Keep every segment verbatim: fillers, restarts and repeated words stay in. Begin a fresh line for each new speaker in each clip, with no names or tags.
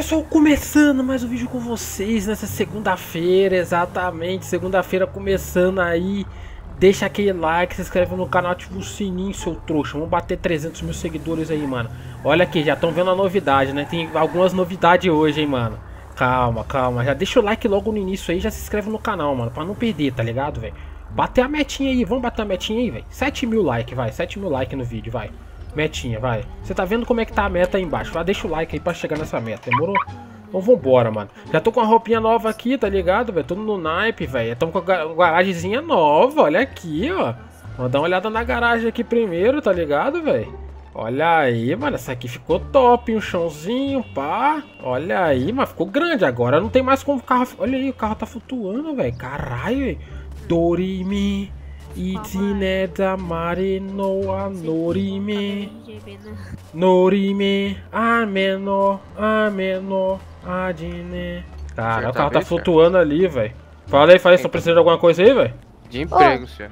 pessoal, começando mais um vídeo com vocês nessa segunda-feira, exatamente, segunda-feira começando aí. Deixa aquele like, se inscreve no canal, ativa o sininho, seu trouxa. Vamos bater trezentos mil seguidores aí, mano. Olha aqui, já estão vendo a novidade, né? Tem algumas novidades hoje, hein, mano. Calma, calma, já deixa o like logo no início aí, já se inscreve no canal, mano, pra não perder, tá ligado, velho? Bater a metinha aí, vamos bater a metinha aí, velho. sete mil likes, vai, sete mil likes no vídeo, vai. Metinha, vai. Você tá vendo como é que tá a meta aí embaixo? Vai, deixa o like aí pra chegar nessa meta, demorou? Então vambora, mano. Já tô com a roupinha nova aqui, tá ligado, velho? Tô no naipe, velho. Tamo com a garagemzinha nova, olha aqui, ó. Vamos dar uma olhada na garagem aqui primeiro, tá ligado, velho? Olha aí, mano, essa aqui ficou top, um chãozinho, pá. Olha aí, mas ficou grande agora. Não tem mais como o carro... Olha aí, o carro tá flutuando, velho. Caralho, velho. Dorimi... Itineda Marino a Norime Norime Ameno Ameno Adine. Cara, o carro tá flutuando ali, velho. Fala aí, fala aí, você precisa de alguma coisa aí, velho?
De emprego, senhor.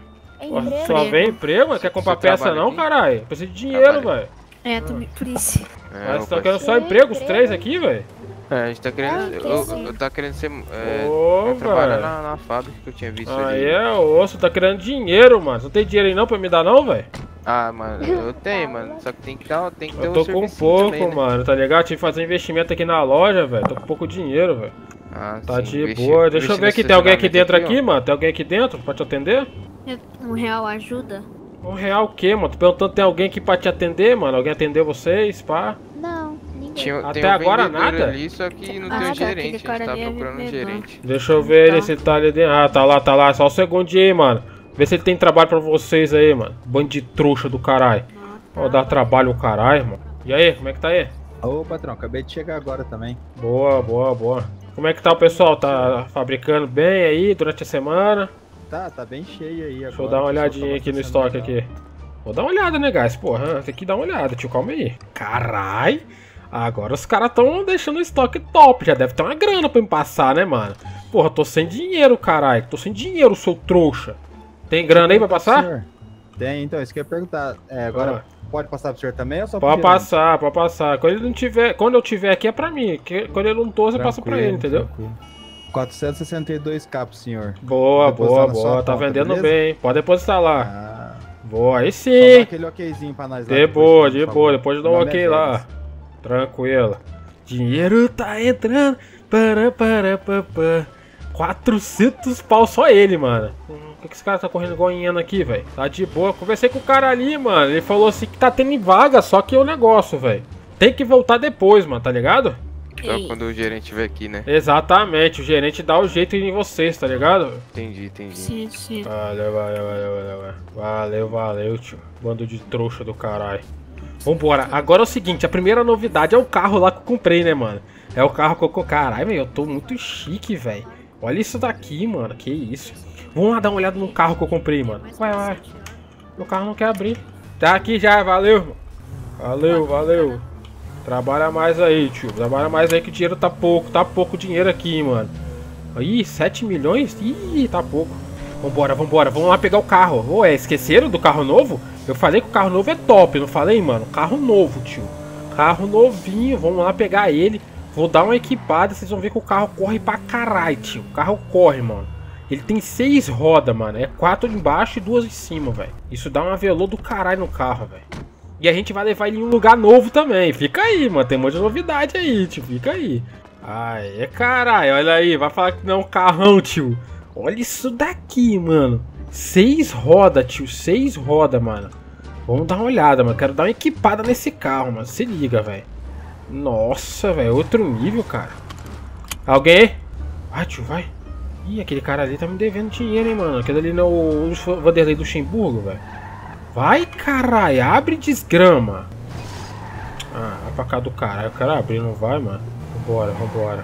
Só vem emprego? Não quer comprar peça não, caralho? Precisa de dinheiro, velho.
É, também por isso.
É,
Mas tá querendo só emprego, os três aqui, velho?
É, a gente tá querendo.
Ah,
eu, eu tá querendo ser. É,
Ô,
trabalhar
velho.
na, na fábrica que eu tinha visto
Aí
ali.
é osso, tá querendo dinheiro, mano. Você não tem dinheiro aí não pra me dar não, velho?
Ah, mano, eu tenho, mano. Só que tem que dar, tem que ter
Eu
um
tô com
serviço
pouco,
também, né?
mano, tá ligado? Tive que fazer investimento aqui na loja, velho. Tô com pouco dinheiro, velho.
Ah,
Tá
sim,
de
investir-
boa. Deixa eu
investir
ver aqui,
nesse
tem alguém aqui
estacionamento
dentro aqui,
ó.
mano? Tem alguém aqui dentro pra te atender?
Um real ajuda?
Um real o quê, mano? Tô perguntando, tem alguém aqui pra te atender, mano? Alguém atendeu vocês, pá?
Não, ninguém.
Tinha,
Até
tem um
agora
vendedor
nada?
ali, só que não
Ah,
tem um
tá,
gerente.
aquele
A
cara
gente tá
ali é
procurando um
vendedor.
gerente.
Deixa eu ver ele
Tá.
se ele tá ali dentro. Ah, tá lá, tá lá. Só um segundinho aí, mano. Vê se ele tem trabalho pra vocês aí, mano. Bando de trouxa do caralho. Ó, dá trabalho o caralho, mano. E aí, como é que tá aí?
Ô patrão, acabei de chegar agora também.
Boa, boa, boa. Como é que tá o pessoal? Tá fabricando bem aí durante a semana?
Tá, tá bem cheio aí agora.
Deixa eu dar uma olhadinha aqui no estoque aqui. Vou dar uma olhada, né, guys? Porra, tem que dar uma olhada, tio. Calma aí. Carai. Agora os caras tão deixando o estoque top. Já deve ter uma grana pra me passar, né, mano? Porra, tô sem dinheiro, caralho. Tô sem dinheiro, seu trouxa. Tem grana aí pra passar?
Senhor? Tem, então, isso que eu ia perguntar. É, agora pode passar pro senhor também ou só pro
Pode
gerente?
passar, pode passar. Quando ele não tiver, quando eu tiver aqui é pra mim. Que- Quando ele não tô, você passa pra ele, entendeu?
Tranquilo. quatrocentos e sessenta e dois K pro senhor.
Boa,
Vou depositar
boa,
na sua
boa. Tá
conta,
vendendo
beleza?
bem. Pode depositar lá.
Ah,
Boa, aí
só dá
sim.
aquele okzinho pra nós lá.
De
depois,
boa,
por
de
favor.
boa. Depois eu dou um
Meu nome
ok
é
lá.
Vênus.
Tranquilo. Dinheiro tá entrando. Para, para, para, para. quatrocentos pau só ele, mano. Hum, Por que que esse cara tá correndo igual hiena aqui, velho? Tá de boa. Conversei com o cara ali, mano. Ele falou assim que tá tendo vaga, só que é o negócio, velho. Tem que voltar depois, mano, tá ligado?
Só
Ei.
quando o gerente vier aqui, né?
Exatamente. O gerente dá o jeito em vocês, tá ligado?
Entendi, entendi.
Sim, sim.
Valeu, valeu, valeu, valeu, valeu. Valeu, valeu, tio. Bando de trouxa do caralho. Vambora. Agora é o seguinte, a primeira novidade é o carro lá que eu comprei, né, mano? É o carro que eu... Caralho, velho, eu tô muito chique, velho. Olha isso daqui, mano. Que isso. Vamos lá dar uma olhada no carro que eu comprei, mano. Vai, vai. Meu carro não quer abrir. Tá aqui já, valeu, irmão. Valeu, valeu. Trabalha mais aí, tio. Trabalha mais aí que o dinheiro tá pouco. Tá pouco dinheiro aqui, mano. Ih, sete milhões? Ih, tá pouco. Vambora, vambora. Vamos lá pegar o carro. Ô, é, esqueceram do carro novo? Eu falei que o carro novo é top, não falei, mano? Carro novo, tio. Carro novinho. Vamos lá pegar ele. Vou dar uma equipada. Vocês vão ver que o carro corre pra caralho, tio. O carro corre, mano. Ele tem seis rodas, mano. É quatro embaixo e duas em cima, velho. Isso dá um avelô do caralho no carro, velho. E a gente vai levar ele em um lugar novo também. Fica aí, mano. Tem um monte de novidade aí, tio. Fica aí. Aê, caralho. Olha aí. Vai falar que não é um carrão, tio. Olha isso daqui, mano. Seis rodas, tio. Seis rodas, mano. Vamos dar uma olhada, mano. Quero dar uma equipada nesse carro, mano. Se liga, velho. Nossa, velho. Outro nível, cara. Alguém? Vai, tio, vai. Ih, aquele cara ali tá me devendo dinheiro, hein, mano. Aquele ali não é o Vanderlei do Luxemburgo, velho. Vai, caralho. Abre desgrama. Ah, vai pra cá do caralho. O cara abrir não vai, mano. Vambora, vambora.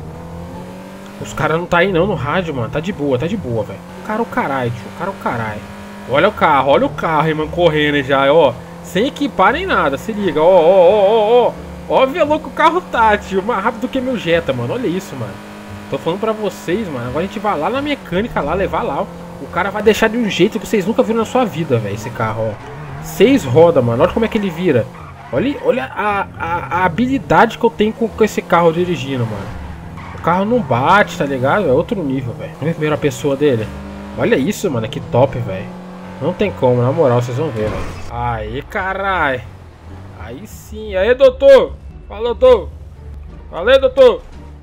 Os caras não tá aí não no rádio, mano. Tá de boa, tá de boa, velho. O cara é o caralho, tio. O cara é o caralho. Olha o carro, olha o carro, hein, mano. Correndo já, ó. Sem equipar nem nada. Se liga, ó, ó, ó, ó, ó. Ó, o velô que o carro tá, tio. Mais rápido que meu Jetta, mano. Olha isso, mano. Tô falando pra vocês, mano. Agora a gente vai lá na mecânica lá, levar lá, ó. O cara vai deixar de um jeito que vocês nunca viram na sua vida, velho. Esse carro, ó. Seis rodas, mano. Olha como é que ele vira. Olha, olha a, a, a habilidade que eu tenho com, com esse carro dirigindo, mano. O carro não bate, tá ligado? É outro nível, velho. Olha a primeira pessoa dele. Olha isso, mano. Que top, velho. Não tem como, na moral, vocês vão ver, velho. Aí, caralho. Aí sim. Aí, doutor. Fala, doutor. Valeu, doutor.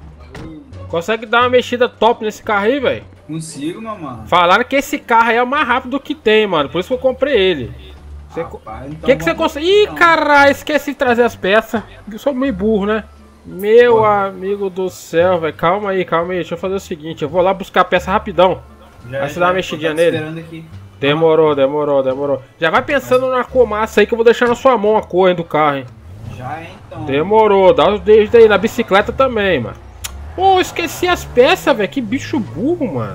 Consegue dar uma mexida top nesse carro aí, velho?
Consigo, meu mano.
Falaram que esse carro aí é o mais rápido que tem, mano. Por isso que eu comprei ele. O
Rapaz, então
que, que você
vamos-
consegue? Ih,
então.
caralho, esqueci de trazer as peças. Eu sou meio burro, né? Meu
Pô.
amigo do céu, velho. Calma aí, calma aí. Deixa eu fazer o seguinte. Eu vou lá buscar a peça rapidão.
Já,
Vai você
já,
dar uma
tô
mexidinha
te
nele?
esperando aqui.
Demorou, demorou, demorou. Já vai pensando na comaça aí que eu vou deixar na sua mão a cor do carro, hein?
Já, então.
Demorou. Dá os dedos aí na bicicleta também, mano. Pô, esqueci as peças, velho. Que bicho burro, mano.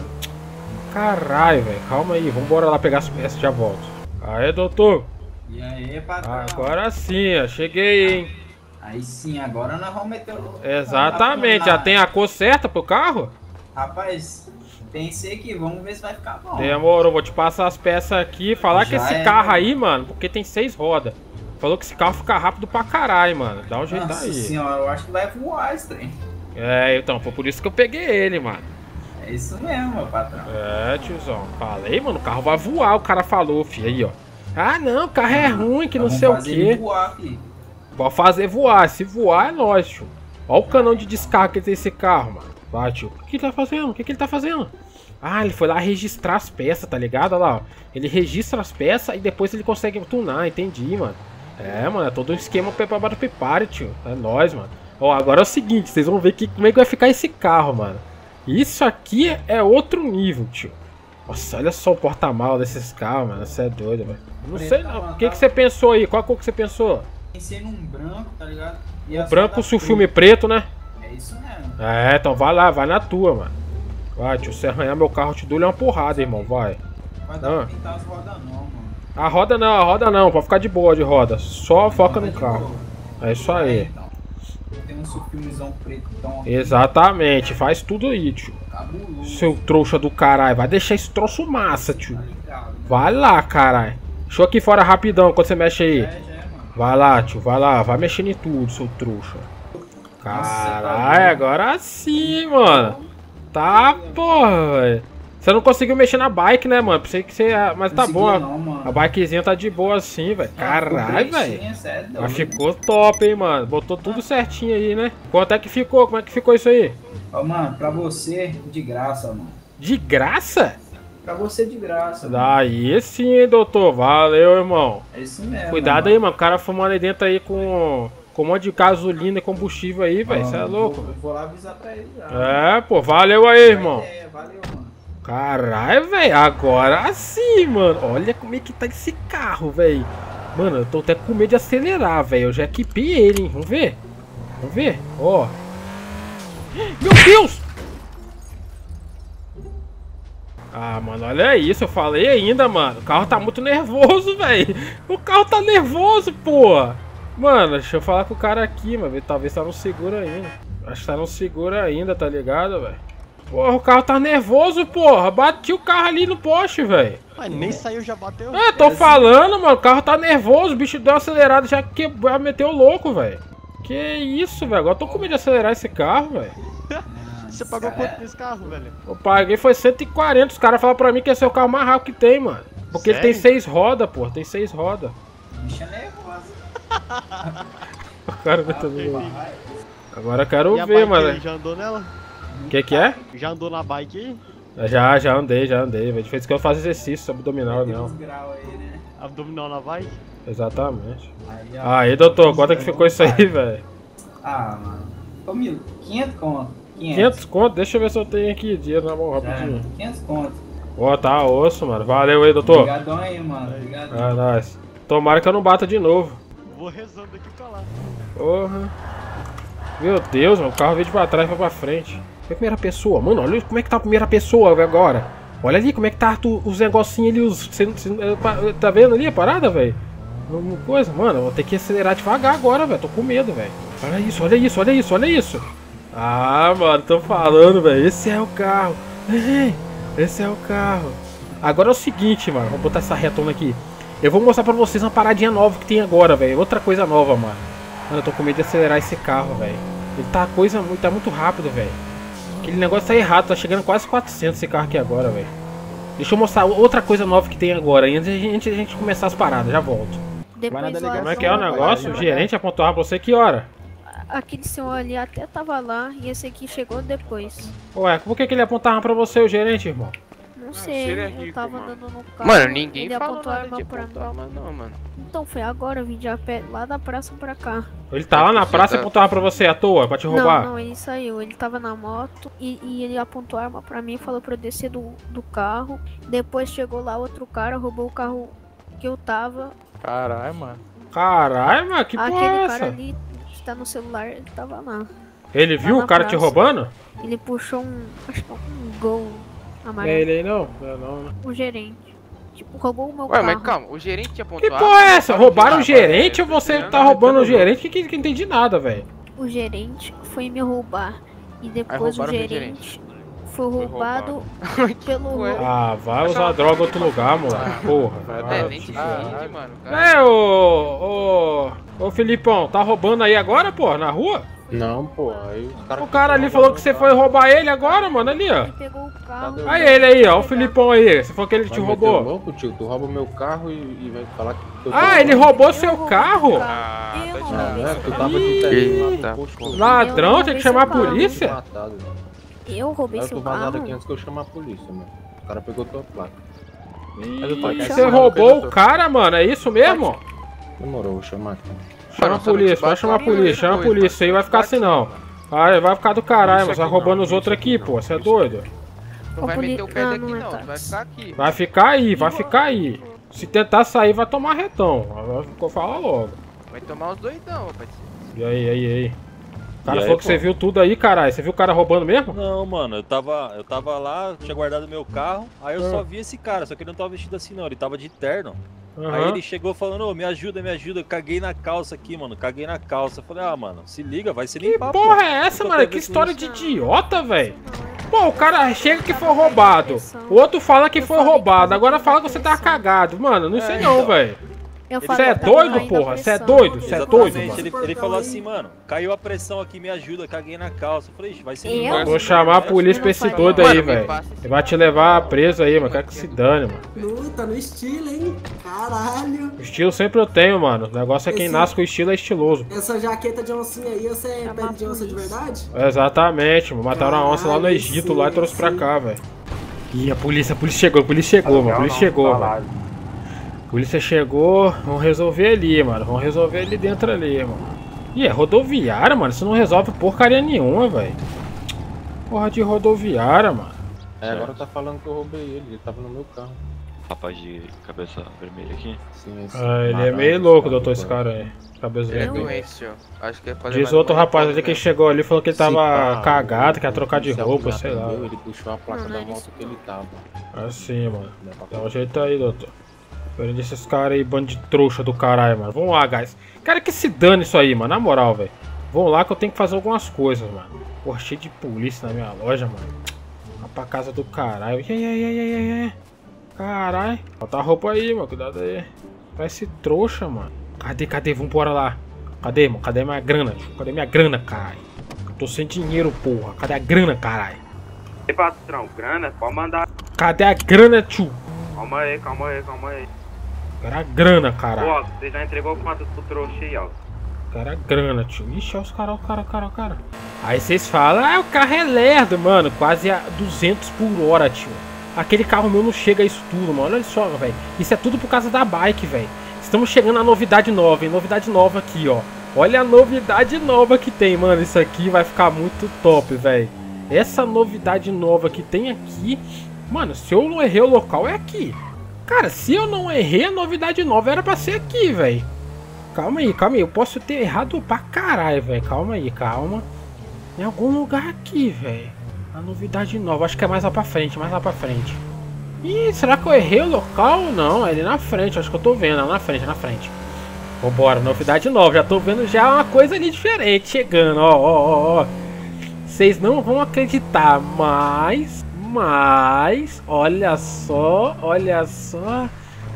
Caralho, velho. Calma aí. Vambora lá pegar as peças e já volto. Aê, doutor.
E aí, patrão?
Agora sim, ó. Cheguei, hein?
Aí sim, agora nós vamos meter o...
Exatamente. Já tem a cor certa pro carro?
Rapaz, pensei aqui, vamos ver se vai ficar bom.
Demorou. Vou te passar as peças aqui. Falar que
Já
esse
é,
carro
mano.
aí, mano, porque tem seis rodas. Falou que esse carro fica rápido pra caralho, mano. Dá um jeito
Nossa
aí.
senhora, eu acho que vai voar esse trem.
É, então, foi por isso que eu peguei ele, mano.
É isso mesmo, meu patrão.
É, tiozão. Falei, mano, o carro vai voar, o cara falou, filho. Aí, ó. Ah, não, o carro é ruim, que não
Vamos
sei o
fazer ele
quê.
voar, filho.
Pode fazer voar. Se voar, é nóis, tio. Olha o canão de descarga que tem esse carro, mano. Vai, tio. O que ele tá fazendo? O que, que ele tá fazendo? Ah, ele foi lá registrar as peças, tá ligado? Olha lá, ó. Ele registra as peças e depois ele consegue tunar, entendi, mano. É, mano, é todo um esquema preparado pro pare, tio. É nóis, mano. Ó, agora é o seguinte, vocês vão ver que, como é que vai ficar esse carro, mano. Isso aqui é outro nível, tio. Nossa, olha só o porta-malas desses carros, mano. Você é doido, velho. Não sei não. O que, que você pensou aí? Qual cor que você pensou?
Pensei num branco, tá ligado? E
O
as
branco,
rodas
o filme preto, né?
pretas. É isso mesmo.
É, então vai lá, vai na tua, mano. Vai, tio, se arranhar meu carro, eu te dou uma porrada, irmão, vai.
Vai dar
Ah.
pra pintar as rodas não, mano.
A roda não, a roda não, pode ficar de boa de roda. Só foca no
Roda de
carro.
boa.
É isso aí.
Então. Tem um filmezão preto tão
Exatamente, faz tudo aí, tio.
cabuloso.
Seu trouxa do caralho, vai deixar esse troço massa, tio.
Tá ligado?
Vai lá, caralho. Deixa eu aqui fora rapidão, quando você mexe aí.
É, já é, mano.
Vai lá, tio, vai lá, vai mexendo em tudo, seu trouxa. Caralho, agora sim, mano. Tá, porra, velho. Você não conseguiu mexer na bike, né, mano? Pensei que você... Mas tá
Consegui
bom, a-
não, mano.
a bikezinha tá de boa assim, velho. Caralho, velho.
Pretinha, cê é doido.
Mas ficou top, hein, mano. Botou tudo certinho aí, né? Quanto é que ficou? Como é que ficou isso aí?
Ó, mano, pra você, de graça, mano.
De graça?
Pra você, de graça. mano.
Daí sim, hein, doutor. Valeu, irmão.
É isso mesmo.
Cuidado
mano.
aí, mano. O cara fumando aí dentro aí com, com um monte de gasolina e combustível aí, velho. Você é
Ó,
louco.
Vou, vou lá avisar pra ele já.
É, pô. Valeu aí, irmão.
É, valeu, mano.
Caralho, velho. Agora sim, mano. Olha como é que tá esse carro, velho. Mano, eu tô até com medo de acelerar, velho. Eu já equipei ele, hein. Vamos ver? Vamos ver? Ó. Meu Deus! Ah, mano, olha isso. Eu falei ainda, mano. O carro tá muito nervoso, velho. O carro tá nervoso, pô. Mano, deixa eu falar com o cara aqui, mano. Talvez tá no seguro ainda. Acho que tá no seguro ainda, tá ligado, velho? Porra, o carro tá nervoso, porra. Bati o carro ali no poste, velho.
Mas nem saiu, já bateu.
É, tô falando, mano. O carro tá nervoso. O bicho deu uma acelerada, já que já meteu o louco, velho. Que isso, velho. Agora eu tô com medo de acelerar esse carro, velho.
Você pagou quanto nesse carro, velho?
Eu paguei foi cento e quarenta. Os caras falaram pra mim que esse é o carro mais rápido que tem, mano. Porque ele tem
Sério?
seis rodas, porra. Tem seis rodas.
Bicha nervosa.
O cara vai também. Agora eu quero
E a
ver,
bike
mano.
aí, já andou nela?
O que que é?
Já andou na bike aí?
Já, já andei, já andei. velho. De vez em quando eu faço exercício abdominal,
Tem
não.
uns graus aí, né?
Abdominal na bike?
Exatamente.
Aí, ó.
Aí, doutor, quanto é que ficou isso aí, velho?
Ah, mano. Ô, Milo, quinhentos conto.
quinhentos conto? Deixa eu ver se eu tenho aqui dinheiro na mão
Já,
rapidinho.
quinhentos conto.
Ó, tá osso, mano. Valeu aí, doutor.
Obrigadão aí, mano. Obrigadão.
Ah, nóis. Tomara que eu não bata de novo.
Vou rezando aqui pra lá.
Porra. Meu Deus, mano. O carro veio de pra trás e foi pra frente. É a primeira pessoa. Mano, olha como é que tá a primeira pessoa velho, agora. Olha ali como é que tá tu- os negocinhos ali. Os, cê- cê- tá vendo ali a parada, velho? Uma coisa, mano. Eu vou ter que acelerar devagar agora, velho. Tô com medo, velho. Olha isso, olha isso, olha isso, olha isso. Ah, mano, tô falando, velho. Esse é o carro. Ei, esse é o carro. Agora é o seguinte, mano. Vou botar essa retona aqui. Eu vou mostrar pra vocês uma paradinha nova que tem agora, velho. Outra coisa nova, mano. Mano, eu tô com medo de acelerar esse carro, velho. Ele tá coisa muito, tá muito rápido, velho. Aquele negócio tá errado, tá chegando quase quatrocentos esse carro aqui agora, velho. Deixa eu mostrar outra coisa nova que tem agora, antes de a gente, a gente começar as paradas, já volto.
Depois
Vai na delegacia.
Como é que é o negócio? O gerente apontou pra você que hora?
Aquele senhor ali até tava lá e esse aqui chegou depois.
Ué, por que, que ele apontava pra você, o gerente, irmão?
Não
se
sei,
ele é
eu
rico,
tava
mano.
andando no carro.
Mano, ninguém
ele
falou
apontou a
nada
arma
de
pra
apontar
mim.
arma não, mano.
Então foi agora, eu vim de a pé lá da praça pra cá.
Ele tá lá na praça e apontava pra você à toa, pra te roubar?
Não, não, ele saiu. Ele tava na moto e, e ele apontou a arma pra mim, falou pra eu descer do, do carro. Depois chegou lá outro cara, roubou o carro que eu tava.
Caralho, mano.
Caralho, mano, que porra
Aquele
é
cara
essa?
ali que tá no celular, ele tava lá.
Ele viu
na
o cara te
praça.
roubando?
Ele puxou um, acho que um gol
Não é
amarelo.
ele aí não? Não, é não, né?
O gerente. Tipo, roubou o meu
Ué,
carro.
mas calma, o gerente te apontou
Que
a
porra
arma,
é essa?
roubaram
Roubaram o
gerente?
gerente ou você tá roubando o gerente? Que, que, que não entendi nada, velho.
O gerente foi me roubar. E depois o
roubaram meu
gerente foi roubado pelo
Ué.
roubo.
Ah, vai usar droga em outro lugar, moleque. Porra.
É,
vai.
nem te
Caralho.
entende, mano. Cara.
É, ô, ô, ô Filipão, tá roubando aí agora, pô, na rua?
Não, pô, aí os caras...
O cara ali falou que você foi roubar ele agora, mano, ali, ó.
Ele pegou o carro.
Aí ele aí, ó, o Filipão aí, você falou que ele te
Vai meter o
roubou.
louco, tio? Tu rouba o meu carro e, e vai falar que... eu tô
Ah, ele
roubando.
roubou
Eu
seu
roubei
carro?
o
Ah,
Eu
tá
não
de
Ah,
roubei
é?
seu
Tu
carro.
tava de terno lá
Eita,
no posto.
porra.
Ladrão,
Eu
tem que
roubei
chamar a
seu carro.
polícia?
Matado, velho.
Eu roubei
Eu
seu
tô vazado
carro.
aqui antes que eu chame a polícia, mano. O cara pegou tua placa.
Ih, você roubou o cara, mano, é isso mesmo?
Demorou, vou chamar aqui.
Chama a
Mano, só não
polícia,
te
vai
bate
chamar a
na
polícia, chama a
depois,
polícia, isso aí vai ficar assim não. Ah, vai ficar do caralho, mas vai roubando os outros aqui, pô, você é doido?
Tu vai
Ô,
meter o pé
poli-
daqui
Ah, não é
não, tu vai
táxi.
ficar aqui.
Vai ficar aí, vai ficar aí. Se tentar sair, vai tomar retão. Ficou fala logo.
Vai tomar os doidão, rapaz.
E aí, aí, aí. O cara
E aí,
falou que
pô?
você viu tudo aí, caralho. Você viu o cara roubando mesmo?
Não, mano, eu tava, eu tava lá, tinha guardado meu carro, aí eu
Ah.
só vi esse cara, só que ele não tava vestido assim não, ele tava de terno. Aí
Aham.
ele chegou falando, ô, me ajuda, me ajuda, eu caguei na calça aqui, mano, caguei na calça. Eu falei, ah, mano, se liga, vai se
Que
limpar,
porra
pô.
é essa,
Nunca
mano?
teve
Que
isso.
história de idiota, velho. Pô, o cara chega que foi roubado. O outro fala que foi roubado. Agora fala que você tá cagado. Mano, não sei
É,
não,
então.
velho.
Eu
Você
falei
é
que tava
doido,
caindo a
porra? Você é
pressão.
doido? Você é doido,
Exatamente,
mano?
ele, ele falou assim, mano, caiu a pressão aqui, me ajuda, caguei na calça. Eu falei, ixi, vai se
Eu?
limpar.
Vou chamar a polícia pra esse doido aí,
Mano, me
velho.
passa esse
Ele vai te levar preso aí, mano. Quero que se dane, mano.
Nu, tá no estilo, hein? Caralho.
O estilo sempre eu tenho, mano. O negócio é quem
Esse-
nasce com estilo é estiloso.
Essa jaqueta de oncinha aí, você é
Chama
pele
a
de onça de
polícia.
verdade?
Exatamente, mano. Mataram a onça lá no
Caralho,
Egito
sim,
lá e trouxe pra
sim.
cá, velho. Ih, a polícia, a polícia chegou, a polícia chegou, mano. A polícia chegou, mano. A polícia chegou, vamos resolver ali, mano. Vamos resolver ali dentro ali, mano. Ih, é rodoviária, mano. Isso não resolve porcaria nenhuma, velho. Porra de rodoviária, mano.
É, agora tá falando que eu roubei ele, ele tava no meu carro.
Rapaz de cabeça vermelha aqui.
Sim, esse
Ah, ele é
malandro,
meio
esse
louco,
cara
doutor,
do
esse
banco.
cara aí. Cabeça
Ele é
vermelha.
doente, senhor. Acho que é fazer
Diz
mais
outro
uma
rapaz ali
repórter
que
mesmo.
chegou ali e falou que ele
Se
tava
pá,
cagado,
o
quer trocar de
policial
roupa,
que
sei lá.
atendeu, Ele puxou a placa
Não,
da
não é
moto
isso.
que ele tava.
Assim, mano.
Né, pra-
Dá um jeito aí, doutor. Prende esses caras aí, bando de trouxa do caralho, mano. Vamos lá, guys. Cara, que se dane isso aí, mano. Na moral, velho. Vamos lá que eu tenho que fazer algumas coisas, mano. Porra, cheio de polícia na minha loja, mano. Vai pra casa do caralho. Ai, ai, ai, ai, ai, ai. Caralho. Bota a roupa aí, mano. Cuidado aí. Vai esse trouxa, mano. Cadê, cadê? Vambora lá. Cadê, mano? Cadê minha grana? tio? Cadê minha grana, caralho? Eu tô sem dinheiro, porra. Cadê a grana, caralho?
Ei, patrão, grana, pode mandar.
Cadê a grana, tio?
Calma aí, calma aí, calma aí.
Quero a grana, caralho.
Ó, você já entregou quanto pro trouxa aí, ó?
Cara, grana, tio. Ixi, olha os caras, o cara, o cara, o cara. Aí vocês falam, ah, o carro é lerdo, mano. Quase a duzentos por hora, tio. Aquele carro meu não chega a isso tudo, mano. Olha só, velho. Isso é tudo por causa da bike, velho. Estamos chegando a novidade nova, hein? Novidade nova aqui, ó. Olha a novidade nova que tem, mano. Isso aqui vai ficar muito top, velho. Essa novidade nova que tem aqui... Mano, se eu não errei o local, é aqui. Cara, se eu não errei, a novidade nova era pra ser aqui, velho. Calma aí, calma aí. Eu posso ter errado pra caralho, velho. Calma aí, calma. Em algum lugar aqui, velho. A novidade nova. Acho que é mais lá pra frente, mais lá pra frente. Ih, será que eu errei o local? Não, é ali na frente. Acho que eu tô vendo. É na frente, é na frente. Vambora, novidade nova. Já tô vendo já uma coisa ali diferente chegando. Ó, ó, ó, ó. Vocês não vão acreditar, mas... Mas... Olha só, olha só...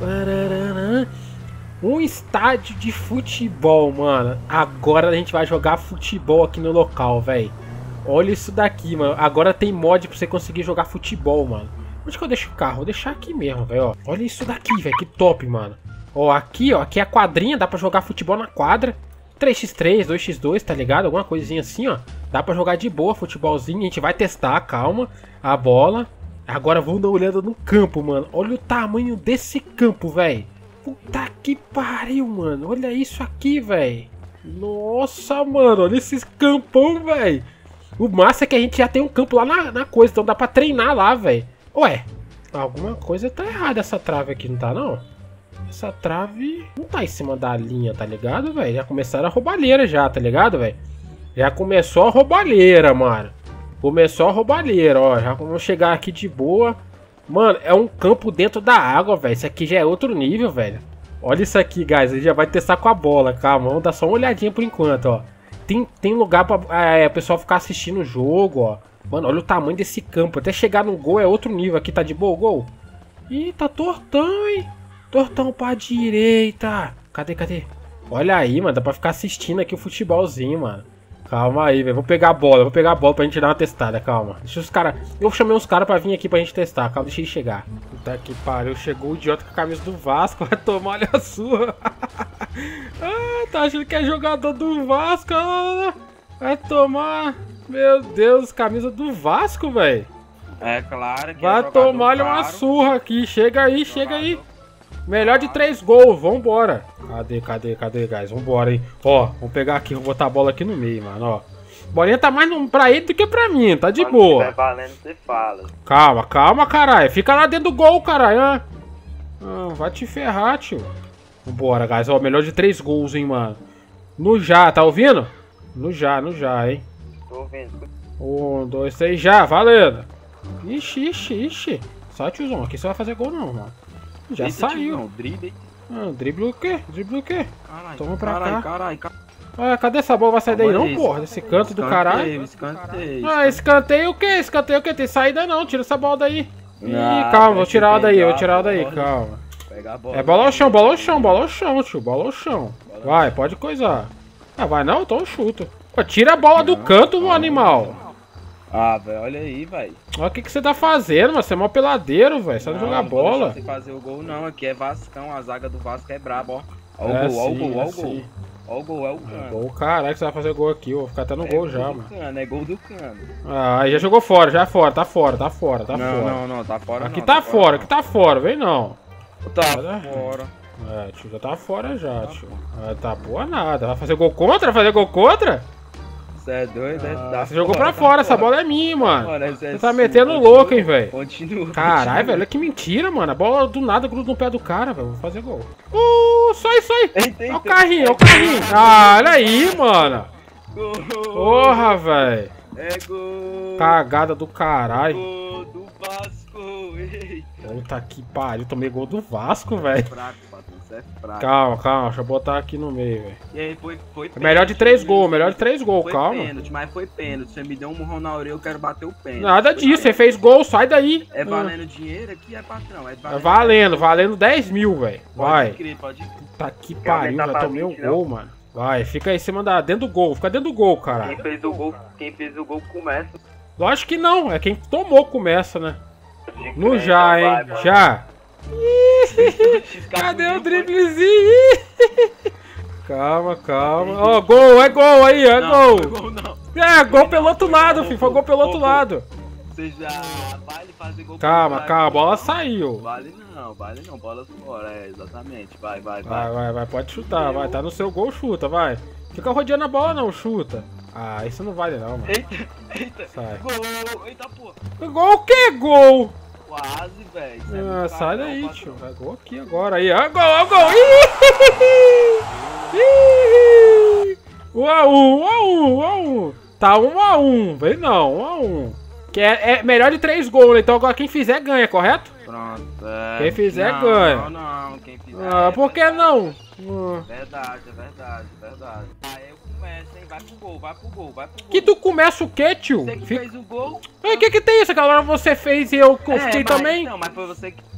Um estádio de futebol, mano. Agora a gente vai jogar futebol aqui no local, velho. Olha isso daqui, mano. Agora tem mod pra você conseguir jogar futebol, mano. Onde que eu deixo o carro? Vou deixar aqui mesmo, velho. Olha isso daqui, velho. Que top, mano. Ó, aqui, ó. Aqui é a quadrinha. Dá pra jogar futebol na quadra. três por três, dois por dois, tá ligado? Alguma coisinha assim, ó. Dá pra jogar de boa, futebolzinho. A gente vai testar, calma. A bola. Agora vamos dar uma olhada no campo, mano. Olha o tamanho desse campo, velho. Puta que pariu, mano. Olha isso aqui, velho. Nossa, mano. Olha esses campão, velho. O massa é que a gente já tem um campo lá na, na coisa. Então dá pra treinar lá, velho. Ué, alguma coisa tá errada essa trave aqui, não tá, não? Essa trave não tá em cima da linha, tá ligado, velho? Já começaram a roubalheira já, tá ligado, velho? Já começou a roubalheira, mano. Começou a roubalheira, ó. Já vamos chegar aqui de boa. Mano, é um campo dentro da água, velho. Isso aqui já é outro nível, velho. Olha isso aqui, guys. A gente já vai testar com a bola, calma. Vamos dar só uma olhadinha por enquanto, ó. Tem, tem lugar pra é, o pessoal ficar assistindo o jogo, ó. Mano, olha o tamanho desse campo. Até chegar no gol é outro nível. Aqui tá de boa o gol? Ih, tá tortão, hein? Tortão pra direita. Cadê, cadê? Olha aí, mano. Dá pra ficar assistindo aqui o futebolzinho, mano. Calma aí, velho. Vou pegar a bola. Vou pegar a bola pra gente dar uma testada. Calma. Deixa os caras... Eu chamei uns caras pra vir aqui pra gente testar. Calma, deixa ele chegar. Puta que pariu. Chegou o idiota com a camisa do Vasco. Vai tomar, olha a sua. Ah, tá achando que é jogador do Vasco. Vai tomar... Meu Deus, camisa do Vasco, velho.
É claro que
vai
é
tomar-lhe uma surra aqui. Chega aí, chega aí. Melhor de três gols, vambora. Cadê, cadê, cadê, guys? Vambora, hein. Ó, vamos pegar aqui, vou botar a bola aqui no meio, mano, ó. Bolinha tá mais no, pra ele do que pra mim, tá de
Quando
boa.
tiver valendo, você fala.
Calma, calma, caralho. Fica lá dentro do gol, caralho. Ah, vai te ferrar, tio. Vambora, guys. Ó, melhor de três gols, hein, mano. No já, tá ouvindo? No já, no já, hein.
Tô ouvindo.
Um, dois, três, já, valendo. Ixi, ixi, ixi. Sai, tiozão. Aqui você vai fazer gol, não, mano. Já
Eita,
saiu.
Tiozão, drible.
Ah, drible o quê? Drible o quê?
Caralho,
Toma pra
caralho,
cá.
Caralho, caralho.
Ah, cadê essa bola? Vai sair daí não,
Esse,
porra? Desse canto do caralho.
Escanteio,
Ah, escanteio o quê? Escanteio o quê? Tem saída não. Tira essa bola daí. Ih,
Ah,
calma. Vou tirar ela daí. Vou tirar ela
bola.
daí. Calma.
Pega a bola.
É bola ao chão, bola ao chão, bola ao chão, tio. Bola ao chão. Vai, pode coisar. Ah, vai não? Então eu chuto. Pô, tira a bola do canto, meu animal.
Ah, velho, olha aí, velho.
Olha o que, que você tá fazendo, mano. Você é mó peladeiro, velho. Você não jogar
Não vou
bola.
deixar você fazer o gol, não. Aqui é Vascão. A zaga do Vasco é braba, ó. Ó o
É
gol, ó o
sim,
gol, ó
é
o gol.
sim.
Ó o gol, é o cano.
Gol, caralho, que você vai fazer gol aqui. Eu vou ficar até no
É
gol já,
do
mano.
Cano, é gol do cano.
Ah, aí já jogou fora, já é fora. Tá fora, tá fora, tá
não,
fora.
não, não, tá fora
Aqui
não.
tá fora, aqui tá fora. Vem não.
Tá
Olha.
fora.
É, tio, já tá fora já, tio. Ah, tá boa nada. Vai fazer gol contra? Vai fazer gol contra?
Você é doido, é?
Ah,
Tá
você jogou
fora,
pra
tá
fora, essa bola é minha, mano.
Fora, essa é
Você tá
sua,
metendo
continua,
louco, hein, velho.
Continua.
Caralho,
continua.
velho, que mentira, mano. A bola do nada gruda no pé do cara, velho. Vou fazer gol. Uh, sai, sai. Olha o carrinho, olha o carrinho. Ah, olha aí, mano.
Gol.
Porra, velho.
É gol.
Cagada do caralho.
Gol do Vasco. Ei.
Puta que pariu. Tomei gol do Vasco, velho.
Fraco, patrão, você é fraco.
Calma, calma. Deixa eu botar aqui no meio, velho.
E aí, foi, foi
É melhor de três
pênalti,
gols,
viu?
melhor de três gols,
Foi
calma.
pênalti, mas foi pênalti. Você me deu um murrão na orelha, eu quero bater o pênalti.
Nada disso, você fez gol, sai daí.
É valendo dinheiro aqui, é patrão. É
É
valendo,
valendo, valendo dez mil, velho. Vai.
Pode crer, pode crer.
Puta que pariu, já tomei um gol, mano. Vai, fica aí em cima da... dentro do gol, fica dentro do gol,
Quem
caralho.
fez o gol, quem fez o gol começa.
Lógico que não, é quem tomou começa, né? No
É,
já,
então
hein,
vai, vai.
já. Ih, cadê o driblezinho? Calma, calma. Ó, gol, é gol aí, é
Não,
gol.
foi gol não.
É, gol pelo outro lado, filho, foi gol pelo outro lado.
Você já vale fazer gol.
Calma,
pelo
calma, a
lado.
bola saiu.
Vale não, vale não, bola fora, é, exatamente. Vai, vai,
Vai,
vai.
vai, vai, pode chutar, vai, tá no seu gol, chuta, vai. Fica rodeando a bola não, chuta. Ah, isso não vale não, mano.
Eita, eita.
Sai.
Gol, eita porra.
Gol o que, gol?
Quase, velho. Isso é
Ah,
muito
sai
carão,
daí,
patrão.
tio. Vai gol aqui agora aí. Ah, gol, ah, gol. Ih! um a um, um a um, um a um. Tá um a um, vem não, um a um. Que é, é melhor de três gols, então agora quem fizer ganha, correto?
Pronto, é.
Quem fizer
não,
ganha.
Não, não, quem fizer.
Ah,
é
por que
verdade.
não? Ah.
Verdade, é verdade, é verdade. Aí eu começo, hein? Vai pro gol, vai pro gol, vai pro gol.
Que tu começa o quê, tio?
Você que
Fica...
fez o gol.
O que que tem isso? Aquela hora você fez e eu
É,
fiquei
mas,
também?
Não, mas foi você que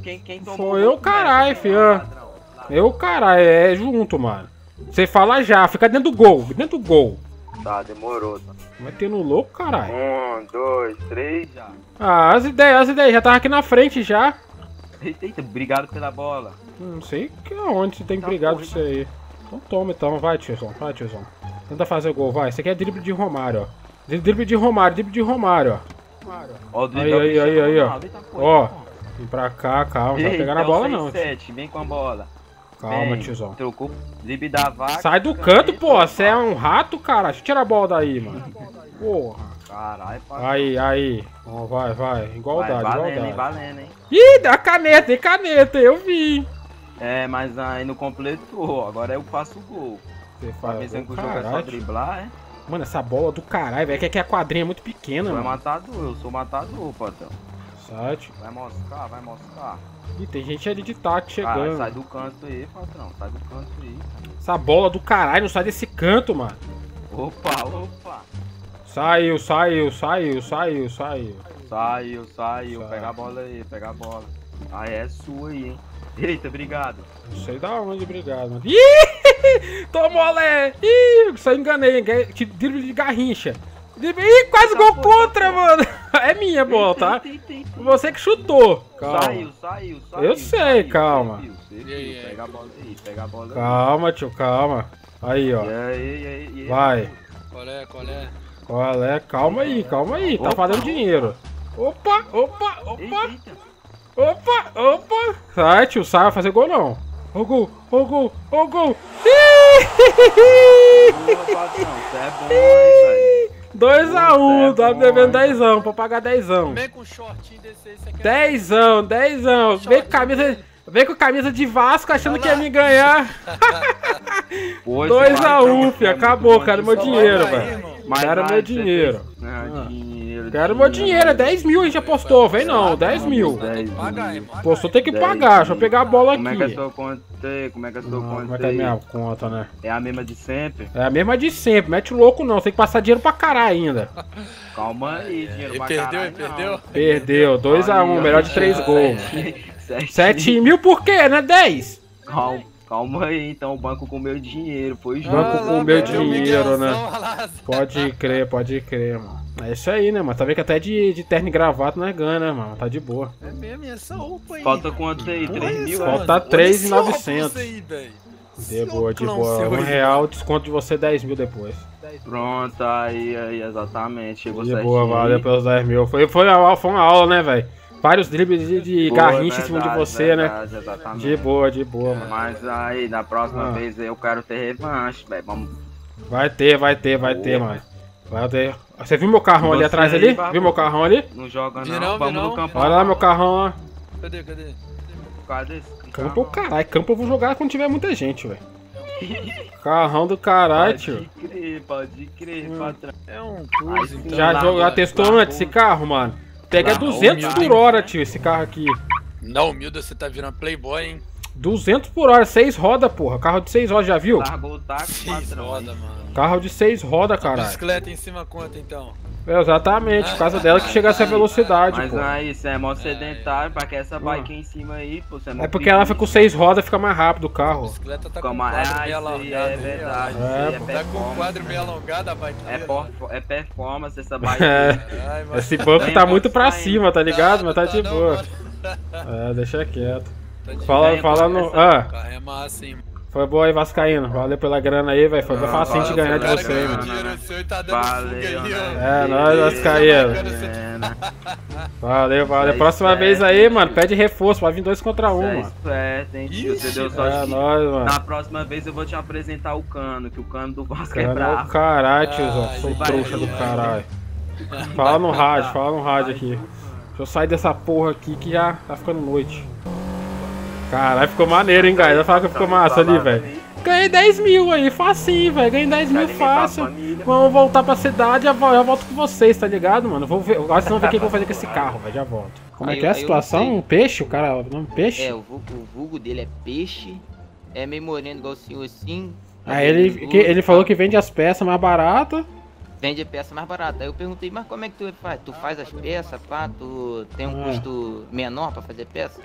quem, quem tomou
Foi
o
eu,
gol
caralho,
começa,
filho.
ladrão.
Eu, caralho, é junto, mano. Você fala já, fica dentro do gol, dentro do gol.
Tá, demorou. Tá.
Vai ter no louco, caralho.
Um, dois, três, já.
Ah, as ideias, as ideias, já tava aqui na frente já.
Eita, eita, obrigado pela bola.
Não sei que aonde você tem que brigar com isso aí. Então toma então, vai tiozão, vai tiozão. Tenta fazer o gol, vai. Isso aqui é drible de Romário, ó. Drible de Romário, drible de Romário, ó.
Ó, o
Aí,
drible
aí,
do
aí, aí, ó.
Ronaldo, eita, pô,
Ó,
eita, pô.
vem pra cá, calma, não vai pegar na
Eita,
bola
é o
não, tio.
seis sete, vem com a bola.
Calma,
Vem,
tiozão.
Trocou, drible da vaca.
Sai do canto, pô, você é um rato, cara. Deixa eu tirar a bola daí, mano. Porra.
Caralho, pai.
Aí, aí. Ó, vai, vai. Igualdade,
Vai, valendo,
igualdade.
hein, valendo, hein.
Ih, dá caneta, tem caneta, eu vi.
É, mas aí não completou, agora eu faço o gol.
Você
Tá
faz
pensando que
gol,
o jogo é só
caralho.
driblar, é?
Mano, essa bola do caralho, velho, que aqui a quadrinha é muito pequena,
Tu é
mano.
matador, eu sou matador, patrão.
Sai, tio.
Vai moscar, vai moscar.
Ih, tem gente ali de taco
Caralho,
chegando.
sai do canto aí, patrão, sai do canto aí.
Essa bola do caralho não sai desse canto, mano.
Opa, opa.
Saiu, saiu, saiu, saiu, saiu.
Saiu, saiu,
Sai.
pega a bola aí, pega a bola. Ah, é sua aí, hein. Eita, obrigado.
Não sei da onde, obrigado, mano. Ih, tomou, Lé. Ih, só enganei, hein. Drible de garrincha. Drible- Ih, quase gol contra, mano. É minha a bola, tá? Você que chutou. Calma.
Saiu, saiu, saiu.
Eu sei,
saiu,
calma.
Você viu, você viu. Pega a bola aí, pega a bola aí.
Calma, tio, calma. Aí, ó.
E aí, e aí, e aí.
Vai.
Qual é, qual é?
Qual é? Calma aí, calma aí. Tá
Opa,
fazendo dinheiro. Opa, opa, opa.
Eita, eita.
Opa, opa. Sai, tio, sai, vai fazer gol não. Ô gol, ô gol, ô gol.
Boa, patrão, você é bom, hein, velho.
dois a um,
Você é
tá
bom,
devendo
hein.
dezão, pra pagar dezão.
Vem com um shortinho desse aí, você quer...
Dezão, dezão. Vem com camisa, vem com camisa de Vasco achando que ia me ganhar.
Pô, esse
dois a
patrão
um,
é
filho,
muito
acabou,
bom
quero
de
meu
falar.
dinheiro,
aí,
velho.
irmão.
Mas
Quero
vai,
meu
você
dinheiro.
fez- Ah, dinheiro,
Quero meu dinheiro, é dez mil, a gente apostou, vem não, dez mil.
dez
Pagar, irmão.
Postou, tem que
dez
pagar, deixa eu
mil.
pegar a bola
Como é que é a
aqui.
sua conta aí? Como é que é a sua
Ah,
conta
Como é que é a
aí?
minha conta, né?
É a mesma de sempre?
É a mesma de sempre, mete louco não, tem que passar dinheiro pra caralho ainda.
Calma aí, dinheiro
Ele
pra
perdeu,
caralho,
ele perdeu?
não.
Perdeu, dois a um,
Aí,
melhor
ó.
de três gols.
Sete-
sete mil por quê, né? dez?
Calma, calma aí, então o banco com meu dinheiro, foi justo.
Banco com meu
meteu um
dinheiro, né?
miguezão, lá.
Pode crer, pode crer, mano. É isso aí, né, mano? Tá vendo que até de, de terno e gravata não é ganha, né, mano? Tá de boa.
É mesmo, essa roupa aí.
Falta quanto aí? três mil?
Falta
é?
Tá três mil e
Olha esse
novecentos.
óculos aí, velho.
De boa, de
óculão
boa.
seu
Um
aí.
real, desconto de você dez mil depois.
Pronto, aí, aí, exatamente. Chegou
De
certinho.
boa, valeu pelos dez mil. Foi, foi, a- foi uma aula, né, velho? Vários dribles de, de
Foi,
garrincha em cima de
verdade,
você,
verdade,
né?
exatamente.
De boa, de boa, mano.
Mas aí, na próxima
Ah.
vez eu quero ter revanche, velho. Vamos.
Vai ter, vai ter, vai ter,
Boa.
mano. Vai ter. Você viu meu carrão ali
Você
atrás
aí,
ali?
Babu?
Viu meu carrão ali?
Não joga não,
Vi não, vi
vamos
não.
no campo.
Olha lá meu carrão lá.
Cadê, cadê?
Cadê esse
Campo, o caralho. Campo eu vou jogar quando tiver muita gente, velho. Carrão do caralho, tio.
Pode crer, pode crer, patrão.
É um
Aí
cruze,
sim,
então.
Já,
largou,
jogou- já testou
largou.
antes esse carro, mano? Pega
Largou,
duzentos
meu
por
Deus.
hora, tio, esse carro aqui.
Não, humilde, você tá virando playboy, hein?
duzentos por hora, seis rodas, porra. Carro de seis rodas, já viu?
Largou o táxi,
Seis
patrão.
roda, mano.
Carro de seis rodas, caralho.
Bicicleta em cima conta, então.
É, exatamente, por causa dela que chega essa velocidade,
Mas
pô.
aí, você é mó sedentário, pra que essa bike aí em cima aí, pô, você é mó
É porque ela fica com
preguiça.
seis rodas, fica mais rápido o carro.
Bicicleta tá com
Calma,
quadro
ah,
meio
isso
alongado.
aí é
aí, ó.
verdade, isso
É,
aí é
pô.
Tá com o
performance.
quadro meio alongado a bike.
É,
dele,
por, é performance essa bike
É.
aí.
Ai, mas-
Esse banco
Bem
tá muito pra
saindo.
cima, tá ligado? Mas tá de
não,
boa.
mano.
É, deixa quieto.
Tá de
Fala,
bem,
fala no.
essa-
Ah,
O carro é massa, hein, mano.
foi boa aí, Vascaíno. Valeu pela grana aí, velho. Foi facinho de
valeu,
ganhar de
cara,
você,
cara.
hein, mano.
Dinheiro seu e tá dando
Valeu,
fuga aí, ó.
né?
É, nós, Vascaíno.
É, né?
Valeu, valeu.
Isso aí,
Próxima
certo.
vez aí, mano, pede reforço. Vai vir dois contra um,
Você é
mano.
esperto, hein, tio? Você deu
É,
sorte.
nóis, mano.
Na próxima vez eu vou te apresentar o cano, que o cano do Vasco é
Cara, é o
bravo.
caralho, tiozão.
Ai,
Sou
vai,
trouxa do
vai.
caralho. Fala no rádio, fala no rádio aqui. Deixa eu sair dessa porra aqui que já tá ficando noite. Caralho, ficou maneiro, hein, guys? Vai falar que ficou massa ali, velho. Ganhei dez mil aí, facinho, velho. Ganhei dez mil fácil. Vamos voltar pra cidade e já vol- já volto com vocês, tá ligado, mano? Vou ver. Agora vocês vão ver o que eu vou fazer com esse carro, velho. Já volto. Como é
Aí
que é a
eu- aí eu não
situação?
sei.
Um peixe? O cara. O nome peixe?
É, o vulgo, o vulgo dele é peixe. É meio moreno igual o senhor assim.
Aí ele, que- ele falou que vende as peças mais baratas.
Vende a peça mais barata. Aí eu perguntei, mas como é que tu faz? Tu faz as peças, pá? Tu tem um
Ah.
custo menor pra fazer peça?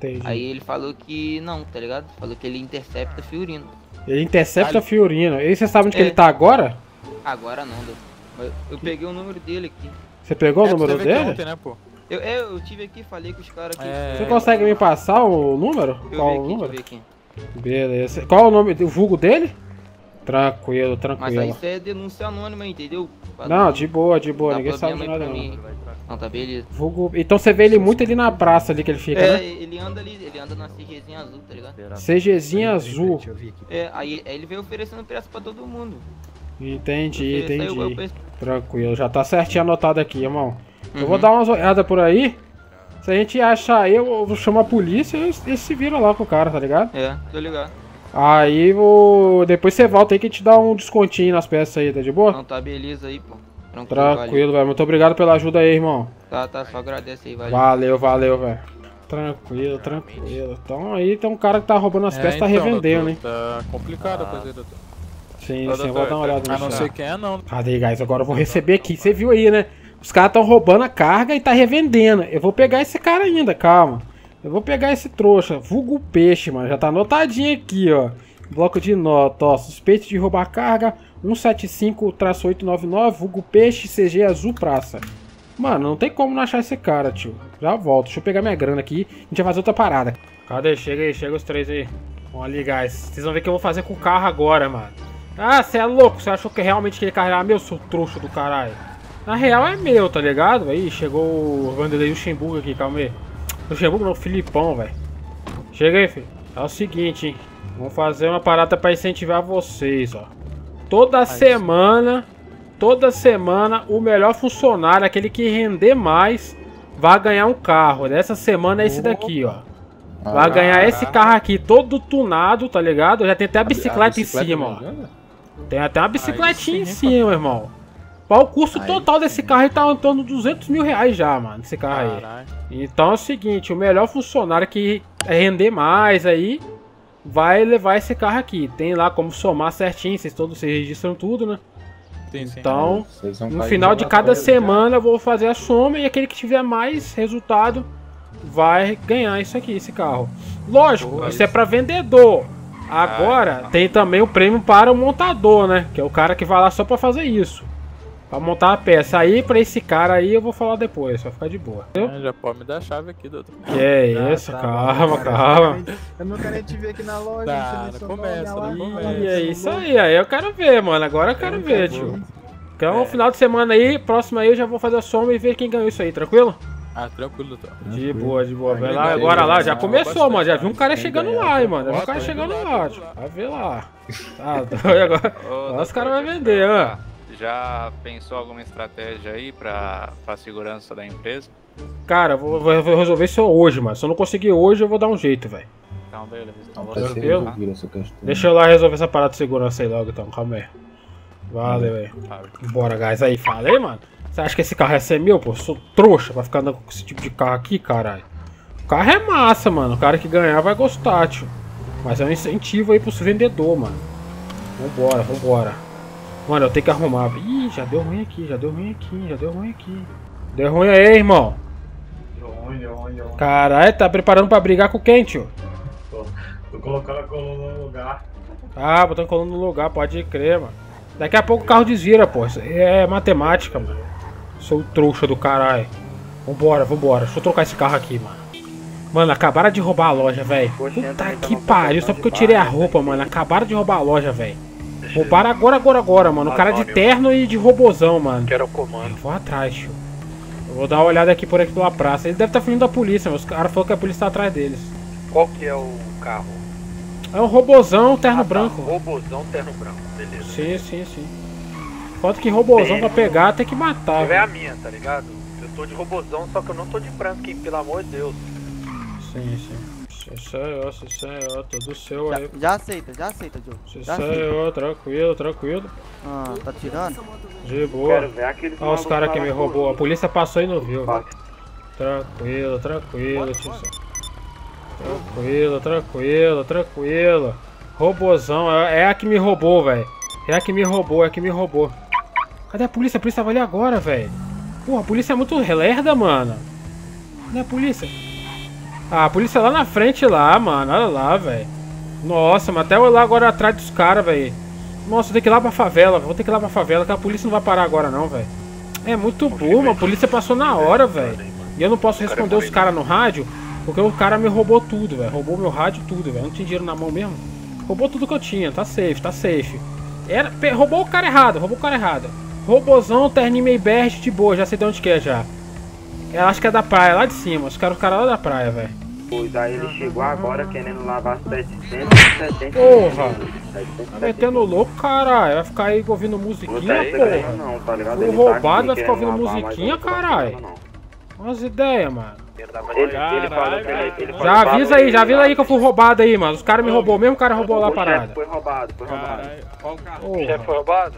Entendi.
Aí ele falou que não, tá ligado? Falou que ele intercepta Fiorino.
Ele intercepta
Aí-
Fiorino. E você sabe onde que
É.
ele tá agora?
Agora não, Doutor. Mas eu peguei o número dele aqui.
Você pegou o
É, tu
número
teve aqui
dele?
ontem, né, pô?
Eu, é, eu tive aqui, falei com os caras aqui.
É.
Você consegue me passar o número?
Deixa eu
Qual
ver
o
aqui,
número?
deixa eu ver aqui.
Beleza. Qual é o nome do vulgo dele? Tranquilo,
Mas
tranquilo.
aí isso é denúncia anônima, entendeu? Pra
Não, de boa, de boa.
dar
Ninguém sabe de
problema
nada
aí
não.
pra mim. Não, tá beleza.
Vulgo... Então você vê ele muito ali na praça ali que ele fica,
É,
né?
ele anda ali, ele anda na CGzinha azul, tá ligado?
CGzinha azul.
É, aí, aí ele veio oferecendo preço pra todo mundo.
Entendi,
Ofereceu, eu- eu
entendi.
pensei-
Tranquilo, já tá certinho anotado aqui, irmão. Eu vou
Uhum.
dar umas olhadas por aí. Se a gente achar eu, eu vou chamar a polícia e eles eles se viram lá com o cara, tá ligado?
É, tô ligado.
Aí vou. Depois você volta aí que te dá um descontinho nas peças aí, tá de boa?
Não, tá beleza aí, pô. Tranquilo,
Tranquilo, velho. Muito obrigado pela ajuda aí, irmão.
Tá, tá, só agradece aí, valeu.
Valeu, valeu, velho. Tranquilo, tranquilo. Então aí tem um cara que tá roubando as
É,
peças e tá
então,
revendendo, hein?
doutor, Tá complicado a coisa aí, doutor.
Sim,
Ô,
sim, eu
doutor,
vou dar uma olhada
A
no
não
chat.
sei quem é, não.
Cadê, guys? Agora eu vou receber aqui. Você viu aí, né? Os caras estão roubando a carga e tá revendendo. Eu vou pegar esse cara ainda, calma. Eu vou pegar esse trouxa. Vulgo peixe, mano. Já tá anotadinho aqui, ó. Bloco de nota, ó. Suspeito de roubar carga. um sete cinco oitocentos e noventa e nove. Vulgo peixe, C G azul praça. Mano, não tem como não achar esse cara, tio. Já volto. Deixa eu pegar minha grana aqui. A gente vai fazer outra parada. Cadê? Chega aí, chega os três aí. Vamos ali, guys. Vocês vão ver o que eu vou fazer com o carro agora, mano. Ah, você é louco? Você achou que realmente aquele carro era meu, seu trouxa do caralho? Na real é meu, tá ligado? Aí chegou o Vanderlei Luxemburgo aqui, calma aí. Luxemburgo não, Filipão, velho. Chega aí, filho. É o seguinte, hein. Vamos fazer uma parada pra incentivar vocês, ó. Toda semana, toda semana, o melhor funcionário, aquele que render mais, vai ganhar um carro. Dessa semana é esse daqui, ó. Vai ganhar esse carro aqui, todo tunado, tá ligado? Já tem até a bicicleta, em cima, ó. Tem até uma bicicletinha em cima, irmão. Qual o custo total desse carro? Ele tá em torno de duzentos mil reais já, mano, esse carro aí. Então é o seguinte, o melhor funcionário que render mais aí, vai levar esse carro aqui. Tem lá como somar certinho, vocês todos vocês registram tudo, né? Então, no final de cada semana eu vou fazer a soma e aquele que tiver mais resultado vai ganhar isso aqui, esse carro. Lógico, isso é pra vendedor. Agora, tem também o prêmio para o montador, né? Que é o cara que vai lá só pra fazer isso. Pra montar a peça. Aí, pra esse cara aí, eu vou falar depois. Vai ficar de boa.
É, já pode me dar a chave aqui, doutor.
Que é isso? Calma, calma.
Eu não quero nem te ver aqui na loja.
Tá,
você
não
me
começa,
socorre,
não
lá,
começa.
E é isso aí, aí eu quero ver, mano. Agora eu quero ver, tio. Então, final de semana aí, próximo aí, eu já vou fazer a soma e ver quem ganhou isso aí, tranquilo?
Ah, tranquilo, doutor.
De boa, de boa. Vai lá, agora lá, já começou, mano. Já vi um cara chegando lá, hein, mano. Já vi um cara chegando lá, tio. Vai ver lá. Tá doido agora. Agora os caras vão vender, ó.
Já pensou alguma estratégia aí pra, pra segurança da empresa?
Cara, vou, vou, vou resolver isso hoje, mano. Se eu não conseguir hoje, eu vou dar um jeito, velho.
Então, beleza. Então, vou
Tranquilo?
resolver.
Deixa eu lá resolver essa parada de segurança aí logo, então. Calma aí. Valeu, aí. Bora, guys. Aí, falei, mano. Você acha que esse carro ia ser meu, pô? Eu sou trouxa pra ficar andando com esse tipo de carro aqui, caralho. O carro é massa, mano. O cara que ganhar vai gostar, tio. Mas é um incentivo aí pros vendedor, mano. Vambora, vambora. Mano, eu tenho que arrumar. Ih, já deu ruim aqui, já deu ruim aqui, já deu ruim aqui. Deu ruim aí, irmão.
Deu ruim, deu ruim, deu ruim.
Caralho, tá preparando pra brigar com quem, tio?
Tô, tô colocando a coluna no lugar.
Ah, botando coluna no lugar, pode crer, mano. Daqui a pouco o carro desvira, pô. Isso aí é matemática, mano. Sou trouxa do caralho. Vambora, vambora. Deixa eu trocar esse carro aqui, mano. Mano, acabaram de roubar a loja, velho. Puta que pariu, só porque eu tirei a roupa, mano. Acabaram de roubar a loja, velho. Roubaram agora, agora, agora, mano. O cara de terno e de robozão, mano.
Quero o comando.
Vou atrás, tio. Eu vou dar uma olhada aqui por aqui pela praça. Ele deve estar fugindo da polícia, mas os caras falaram que a polícia tá atrás deles.
Qual que é o carro?
É um robozão, terno branco.
Robozão, terno branco, beleza.
Sim, sim, sim. Falta que robozão pra pegar tem que matar.
Não é a
velho.
minha, tá ligado? Eu tô de robozão, só que eu não tô de branco, hein, pelo amor de Deus.
Sim, sim. Sim, senhor, sim, senhor. Tudo seu aí.
Já, já aceita, já aceita, Joe.
Sim,
Já aceita.
senhor. Tranquilo, tranquilo.
Ah, tá tirando?
De boa.
Quero ver aquele
Olha os caras que me
maluco
roubou. A polícia passou e não viu. velho. Tranquilo, tranquilo, tio. Tranquilo, tranquilo, tranquilo. Robozão, é é a que me roubou, velho. É a que me roubou, é a que me roubou. Cadê a polícia? A polícia vai ali agora, velho. Pô, a polícia é muito lerda, mano. Cadê a polícia? Ah, a polícia lá na frente lá, mano. Olha lá, velho. Nossa, mas até eu lá agora atrás dos caras, velho. Nossa, eu tenho que ir lá pra favela. Vou ter que ir lá pra favela, que a polícia não vai parar agora não, velho. É muito burro, a polícia passou na hora, velho. E eu não posso responder os caras no rádio, porque o cara me roubou tudo, velho. Roubou meu rádio tudo, velho. Não tinha dinheiro na mão mesmo. Roubou tudo que eu tinha. Tá safe, tá safe. Era, roubou o cara errado, roubou o cara errado. Robozão, terninho meio bege, de boa, já sei de onde que é já. Eu acho que é da praia, lá de cima. Os caras cara lá da praia, velho.
Pois aí ele chegou agora querendo lavar setecentos e setenta.
Porra! Tá metendo louco, caralho. Vai ficar aí ouvindo musiquinha, porra.
Não, tá ligado?
Foi roubado, vai ficar ouvindo musiquinha, caralho. Olha as ideias, mano.
Ele, ele falou que ele, ele
Já avisa aí, já avisa aí que eu fui roubado aí, mano. Os caras me roubou, mesmo o cara roubou lá a parada.
Foi roubado, foi roubado.
Qual o carro?
Porra.
O chefe foi roubado?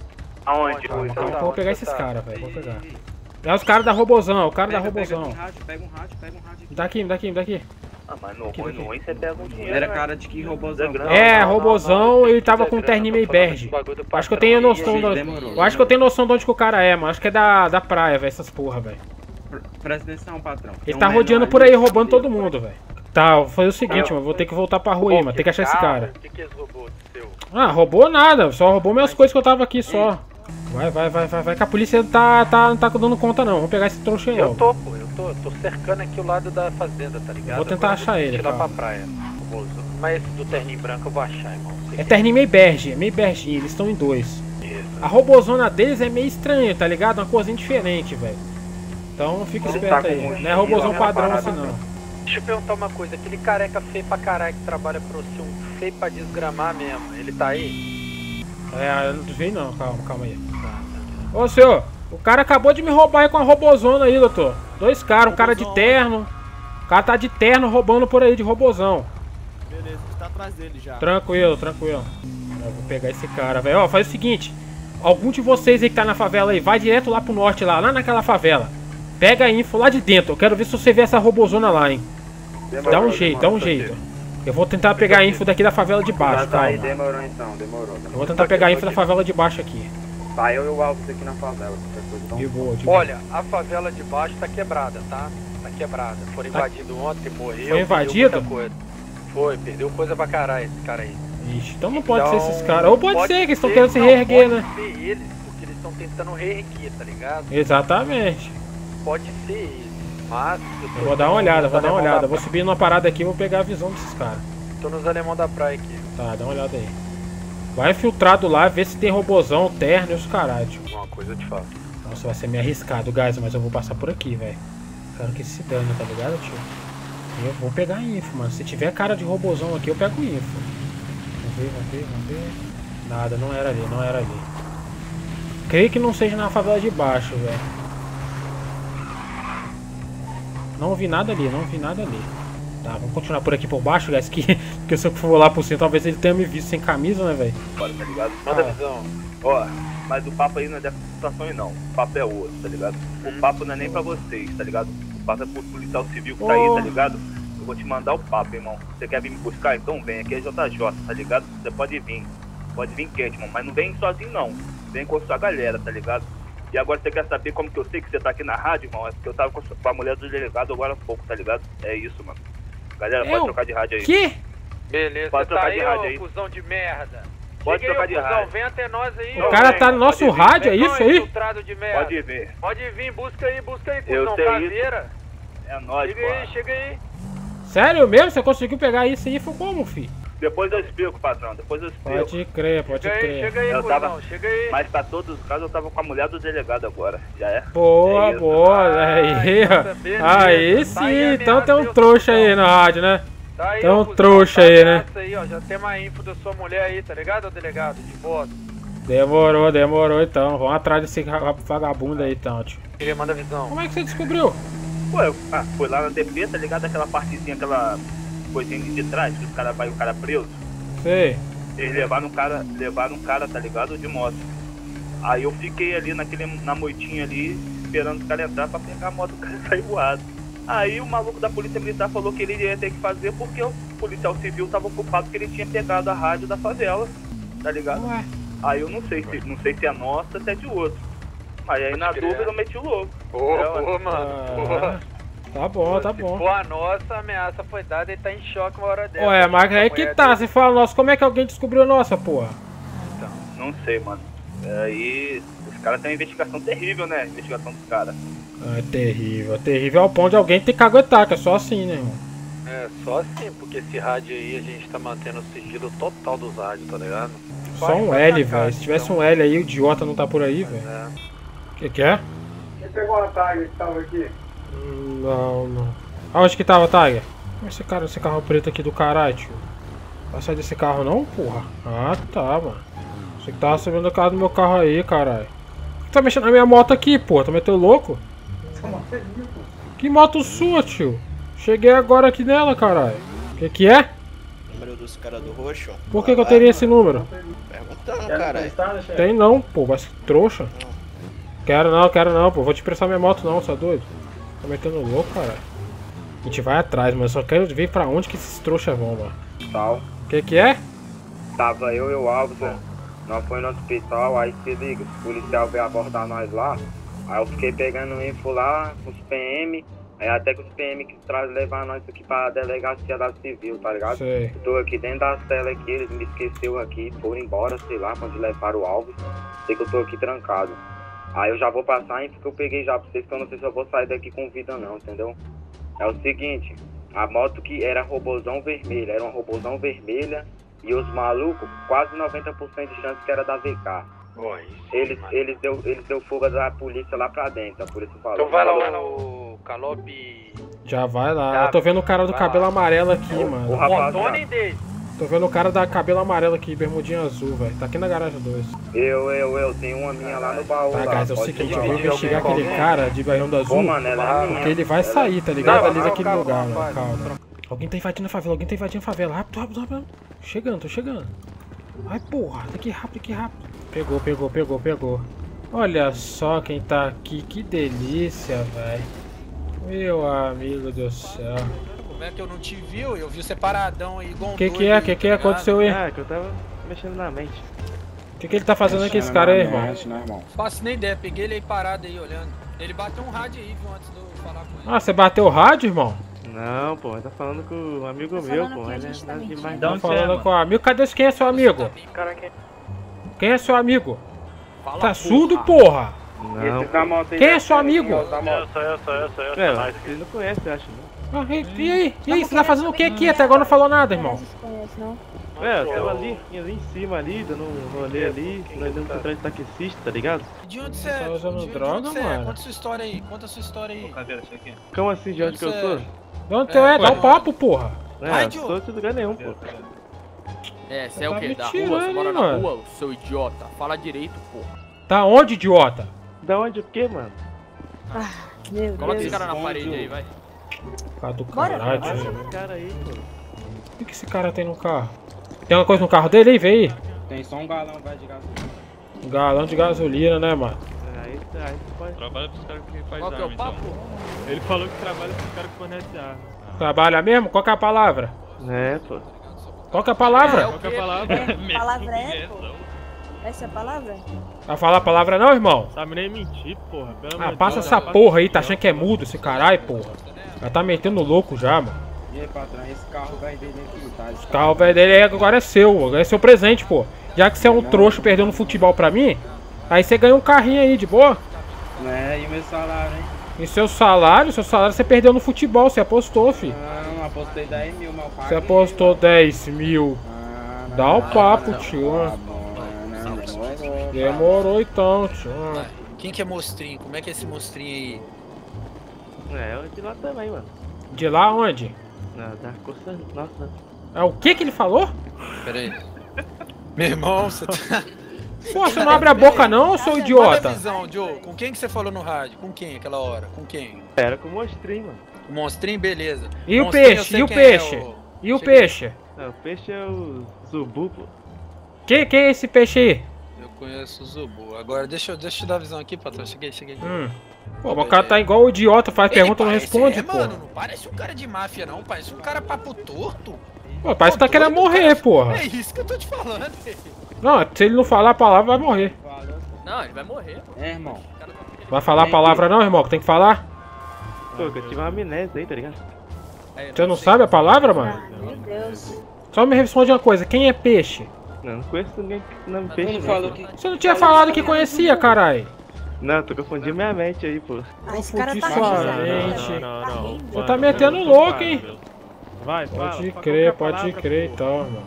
Aonde?
Calma, calma, eu vou pegar esses caras, velho. Vou pegar. É os caras da Robozão, o cara da Robozão.
Pega um rádio, pega um rádio, pega um rádio.
Me dá aqui, me dá aqui, me dá aqui.
Ah, mas no ruim, no ruim você pega um dinheiro.
Era cara de que robôzão.
É, Robozão, ele tava com um terninho meio bege. Acho que eu tenho noção do... Eu acho que eu tenho noção de onde que o cara é, mano. Acho que é da, da praia, velho, essas porra, velho.
Presta atenção, patrão.
Ele tá rodeando por aí, roubando todo mundo, velho. Tá, vou fazer o seguinte, mano. Vou ter que voltar pra rua aí, mano. Tem que achar esse cara.
O que que eles roubou do seu?
Ah, roubou nada. Só roubou minhas coisas que eu tava aqui, só. Vai, vai, vai, vai, vai, que a polícia tá, tá, não tá dando conta, não. Vamos pegar esse trouxa aí,
Eu tô, pô. Eu tô, eu tô cercando aqui o lado da fazenda, tá ligado?
Vou tentar achar ele,
tirar
calma.
pra praia. Roboso. Mas esse do terninho branco eu vou achar, irmão.
É terninho meio bege, é meio berginho. Eles estão em dois. A robozona deles é meio estranha, tá ligado? Uma corzinha diferente, velho. Então fica esperto aí. Não é robozão padrão assim, não.
Deixa eu perguntar uma coisa. Aquele careca feio pra caralho que trabalha pro seu, um feio pra desgramar mesmo. Ele tá aí?
É, eu não vi não. Calma, calma aí. Ô, senhor, o cara acabou de me roubar aí com a robozona aí, doutor. Dois caras, um cara de terno. O cara tá de terno roubando por aí de robozão.
Beleza, a gente tá atrás dele já.
Tranquilo, tranquilo. Eu vou pegar esse cara, velho. Ó, faz o seguinte. Algum de vocês aí que tá na favela aí, vai direto lá pro norte, lá, lá naquela favela. Pega a info lá de dentro. Eu quero ver se você vê essa robozona lá, hein. Dá um jeito, dá um jeito. Eu vou tentar pegar a info daqui da favela de baixo, calma.
Demorou então, demorou.
Eu vou tentar pegar a info da favela de baixo aqui.
Tá, eu e o Alves aqui na favela.
De boa, de boa.
Olha, a favela de baixo tá quebrada, tá? Tá quebrada. Foram invadidos ontem, morreu.
Foi invadido?
Coisa. Foi, perdeu coisa pra caralho esse cara aí.
Ixi, então não pode
então,
ser esses caras. Ou pode, pode ser que eles estão
ser,
querendo se
não,
reerguer,
pode
né?
Pode ser eles, porque eles estão tentando reerguer, tá ligado?
Exatamente.
Pode ser eles, mas... Eu,
eu vou dar uma olhada, vou dar uma olhada. Vou subir numa parada aqui e vou pegar a visão desses caras.
Tô nos alemão da praia aqui.
Tá, dá uma olhada aí. Vai infiltrado lá, vê se tem robozão, terno e os caralho.
Uma coisa eu te falo.
Nossa, vai ser meio arriscado, guys, mas eu vou passar por aqui, velho. Quero que se dane, tá ligado, tio? Eu vou pegar a info, mano. Se tiver cara de robozão aqui, eu pego info. Vamos ver, vamos ver, vamos ver. Nada, não era ali, não era ali. Creio que não seja na favela de baixo, velho. Não vi nada ali, não vi nada ali. Tá, vamos continuar por aqui por baixo, guys, que, que se eu for lá por cima, talvez ele tenha me visto sem camisa, né, velho?
Bora, tá ligado?
Manda
ah.
visão.
Ó, mas o papo aí não é dessa situação aí não. O papo é outro, tá ligado? O papo não é nem pra vocês, tá ligado? O papo é pro policial civil que tá aí, tá ligado? Eu vou te mandar o papo, irmão. Você quer vir me buscar? Então vem, aqui é J J, tá ligado? Você pode vir. Pode vir quente, irmão. Mas não vem sozinho, não. Vem com a sua galera, tá ligado? E agora você quer saber como que eu sei que você tá aqui na rádio, irmão? É porque eu tava com a mulher do delegado agora há pouco, tá ligado? É isso, mano. Galera, pode
eu?
trocar de rádio aí.
Que?
Beleza,
pode trocar
tá
de
aí,
rádio
ô,
aí.
cuzão de merda.
Pode
Chega
trocar
aí,
de
cuzão,
rádio.
vem até nós aí.
O cara tá no nosso rádio, é isso aí?
De merda.
Pode ver.
Pode vir, busca aí, busca aí,
Eu
cuzão,
sei
caveira.
É nóis,
Chega
pô.
aí, chega aí.
Sério mesmo? Você conseguiu pegar isso aí? Foi como, filho?
Depois eu explico, patrão. Depois eu explico.
Pode crer, pode
chega
crer.
Aí, chega aí,
eu
cuzão,
tava...
chega aí.
Mas pra todos os casos eu tava com a mulher do delegado agora. Já é?
Boa,
é
boa. Aí, ó. Aí sim,
tá
então tem um trouxa aí na rádio, né?
Tá aí,
tem um
cuzão,
trouxa
tá
aí, né?
aí, ó, já tem uma info da sua mulher aí, tá ligado, delegado? De voto.
Demorou, demorou então. Vamos atrás desse vagabundo aí então, tio.
Ele manda visão.
Como é que você descobriu?
Pô, eu ah, fui lá na D P, tá ligado? Aquela partezinha, aquela coisinha de trás, que os caras vai o cara preso.
Sei.
Eles levaram um cara, levaram um cara, tá ligado? De moto. Aí eu fiquei ali naquele, na moitinha ali, esperando o cara entrar pra pegar a moto do cara sair voado. Aí o maluco da polícia militar falou que ele ia ter que fazer porque o policial civil tava ocupado que ele tinha pegado a rádio da favela, tá ligado?
Ué.
Aí eu não sei se, não sei se é nossa, se é de outro. Mas aí na dúvida eu meti o louco.
Boa,
é,
boa, mano. Boa.
Tá bom, tá bom.
Se for a nossa, a ameaça foi dada e tá em choque uma hora dessa.
Ué, mas aí que tá, você fala, nossa, como é que alguém descobriu a nossa, porra?
Então, não sei, mano. Aí, os caras têm uma investigação terrível, né? A investigação dos caras.
Ah, é terrível, é terrível ao ponto de alguém ter que aguentar, que é só assim, né, irmão?
É, só assim, porque esse rádio aí a gente tá mantendo o sigilo total dos rádios, tá ligado?
Só um L, velho. Se tivesse um L aí, o idiota não tá por aí, velho.
É.
Que que é?
Quem pegou a Tiger que tava aqui?
Não, não. Aonde que tava, Tiger? Esse cara, esse carro preto aqui do caralho, tio. Vai sair desse carro não, porra? Ah, tá, mano. Você que tava subindo o carro do meu carro aí, caralho. Tá mexendo na minha moto aqui, porra. Tá metendo louco?
Essa moto é minha, pô.
Que moto sua, tio? Cheguei agora aqui nela, caralho. Que que é?
Número dos caras do roxo.
Por que que eu teria esse número?
Perguntando, caralho.
Tem não, pô. Vai ser trouxa. Quero não, quero não, pô. Vou te prestar minha moto não, você é doido? Tá metendo louco, caralho. A gente vai atrás, mas eu só quero ver pra onde que esses trouxas vão, mano.
Tal.
Que que é?
Tava eu e o Alves, ó. Nós foi no hospital, aí se liga, os policiais veio abordar nós lá. Aí eu fiquei pegando info lá com os P M. Aí até que os P M que traz levar nós aqui pra delegacia da civil, tá ligado?
Sei.
Eu tô aqui dentro da cela aqui, eles me esqueceram aqui, foram embora, sei lá, quando levaram o Alves. Sei que eu tô aqui trancado. Aí eu já vou passar a info que eu peguei já pra vocês, que eu não sei se eu vou sair daqui com vida não, entendeu? É o seguinte, a moto que era robozão vermelha, era uma robozão vermelha e os malucos, quase noventa por cento de chance que era da V K.
Oi,
eles, eles, deu, eles deu fuga da polícia lá pra dentro, a polícia falou.
Então vai lá, vai lá, o Calope.
Já vai lá. Eu tô vendo o cara do cabelo amarelo aqui,
o,
mano.
O rapaz,
dele.
Tô vendo o cara da cabelo amarelo aqui, bermudinha azul, velho. Tá aqui na garagem dois.
Eu, eu, eu, tenho uma minha lá no baú.
Tá,
lá,
guys, é o
pode
seguinte,
ir,
eu vou
pode ir,
investigar
alguém
aquele
com
cara de baião azul.
Pô, mano, ela é
porque
minha.
ele vai sair, tá ligado?
Não,
Ali
não,
daquele
calma,
lugar,
calma,
mano. Calma. Alguém tá invadindo a favela, alguém tá invadindo a favela. Rápido, rápido, rápido. Chegando, tô chegando. Ai, porra, daqui rápido, daqui rápido. Pegou, pegou, pegou, pegou. Olha só quem tá aqui, que delícia, velho. Meu amigo do céu.
Como é que eu não te vi? Eu vi separadão aí, igual um
Que que é? Que que é? Aconteceu aí?
Ah, que eu tava mexendo na mente.
O que que ele tá fazendo aqui, esse cara aí, irmão?
Faço nem ideia, peguei ele aí parado aí, olhando. Ele bateu um rádio aí, viu, antes de eu falar com ele.
Ah, você bateu o rádio, irmão?
Não, pô, ele tá falando com um amigo meu, pô. Ele é demais.
Tá falando com o amigo. Cadê quem é seu amigo? Quem é seu amigo? Tá surdo, porra?
Não.
Quem é seu amigo?
Eu sou eu, sou eu, sou eu, sou eu. É, ele não conhece, eu acho, não.
Ah, e, e aí? E aí, você tá fazendo o que aqui? Até agora não falou nada, irmão.
É, eu tava ali, ali em cima ali, dando um rolê ali, nós dando atrás de taxista, tá ligado?
De onde você é?
Tá usando
De- de
droga,
onde você é?
mano?
Conta sua história aí, conta sua história aí.
Como assim, de onde que eu sou?
De onde tu é? Dá um papo, porra.
É, eu sou de lugar nenhum, pô.
É, você é
Tá
o quê?
me
Da
tirando,
rua? Você mora
hein,
na
mano?
rua, seu idiota? Fala direito, porra.
Tá onde, idiota?
Da onde o quê, mano?
Ah, meu
Coloca
Deus.
esse cara na parede aí, vai.
Cara do
Bora.
caralho,
Olha
tio.
esse cara aí, pô.
O que que esse cara tem no carro? Tem uma coisa no carro dele aí? Vê aí.
Tem só um galão, vai de gasolina.
Um galão de gasolina, né, mano?
Aí, aí você pode...
Trabalha pros caras que faz
Qual que é o
arma,
papo?
então. Ele falou que trabalha pros caras que fornecem arma.
Trabalha mesmo? Qual que é a palavra?
É, pô.
Qual que é a palavra?
Qual que é a palavra?
É, palavra é, pô. Essa é a palavra?
Vai falar a palavra não, irmão?
Sabe nem mentir, porra. Pelo amor
Ah,
de
passa
Deus,
essa
já
porra aí, tá achando que é mudo esse caralho, porra. Já tá metendo louco já, mano.
E aí, patrão, esse carro velho dele aqui, tá? Esse
O carro velho dele é- agora é seu, agora é seu presente, pô. Já que você é um trouxa perdendo futebol pra mim, aí você ganha um carrinho aí, de boa.
É, e o meu salário, hein?
E seu salário, seu salário você perdeu no futebol, você apostou, fi.
Ah, não apostei dez mil, mas eu paguei.
Você apostou dez mil.
Ah, não,
Dá o
não,
papo,
não,
tio.
tá bom, não, não, demorou.
Demorou então, tio.
Quem que é monstrinho? Como é que é esse monstrinho aí?
É, eu de lá também, mano.
De lá onde?
Ah, da Costa... Nossa.
É o que que ele falou?
Pera aí. Meu irmão, você tá...
Pô, você não abre a boca não, eu sou
Manda
idiota.
a visão, Joe. Com quem que você falou no rádio? Com quem aquela hora? Com quem?
Era com o monstrinho, mano.
O monstrinho, beleza.
E o
Monstrinho, eu
peixe?
sei
E o
quem
peixe?
é, o-
E o
Chega aí.
peixe?
É, o peixe é o Zubu, pô.
Que que é esse peixe aí?
Eu conheço o Zubu. Agora deixa eu, deixa eu te dar a visão aqui, patrão. Cheguei, cheguei.
Hum. Pô, mas o cara tá igual o idiota, faz pergunta e não responde,
é,
pô.
mano, não parece um cara de máfia, não. Parece um cara papo torto.
Pô, parece que tá querendo morrer, porra.
É isso que eu tô te falando.
Não, se ele não falar a palavra, vai morrer.
Não, ele vai morrer.
É, irmão.
Vai falar a palavra não, irmão, que tem que falar?
Coco, eu tive uma amnésia aí, tá ligado?
Você não sabe a palavra, mano?
Meu Deus.
Só me responde uma coisa, quem é peixe?
Não, não conheço ninguém que não me peixe.
Não falou que...
Você não tinha falado que conhecia, carai.
Não, tô confundindo minha mente aí, pô.
Ah, esse cara tá
sua
rindo.
mente.
Não, não, não.
Você tá metendo louco, hein?
Vai, fala.
Pode
Fala
crer,
qualquer
pode
palavra,
crer
pô.
então, mano.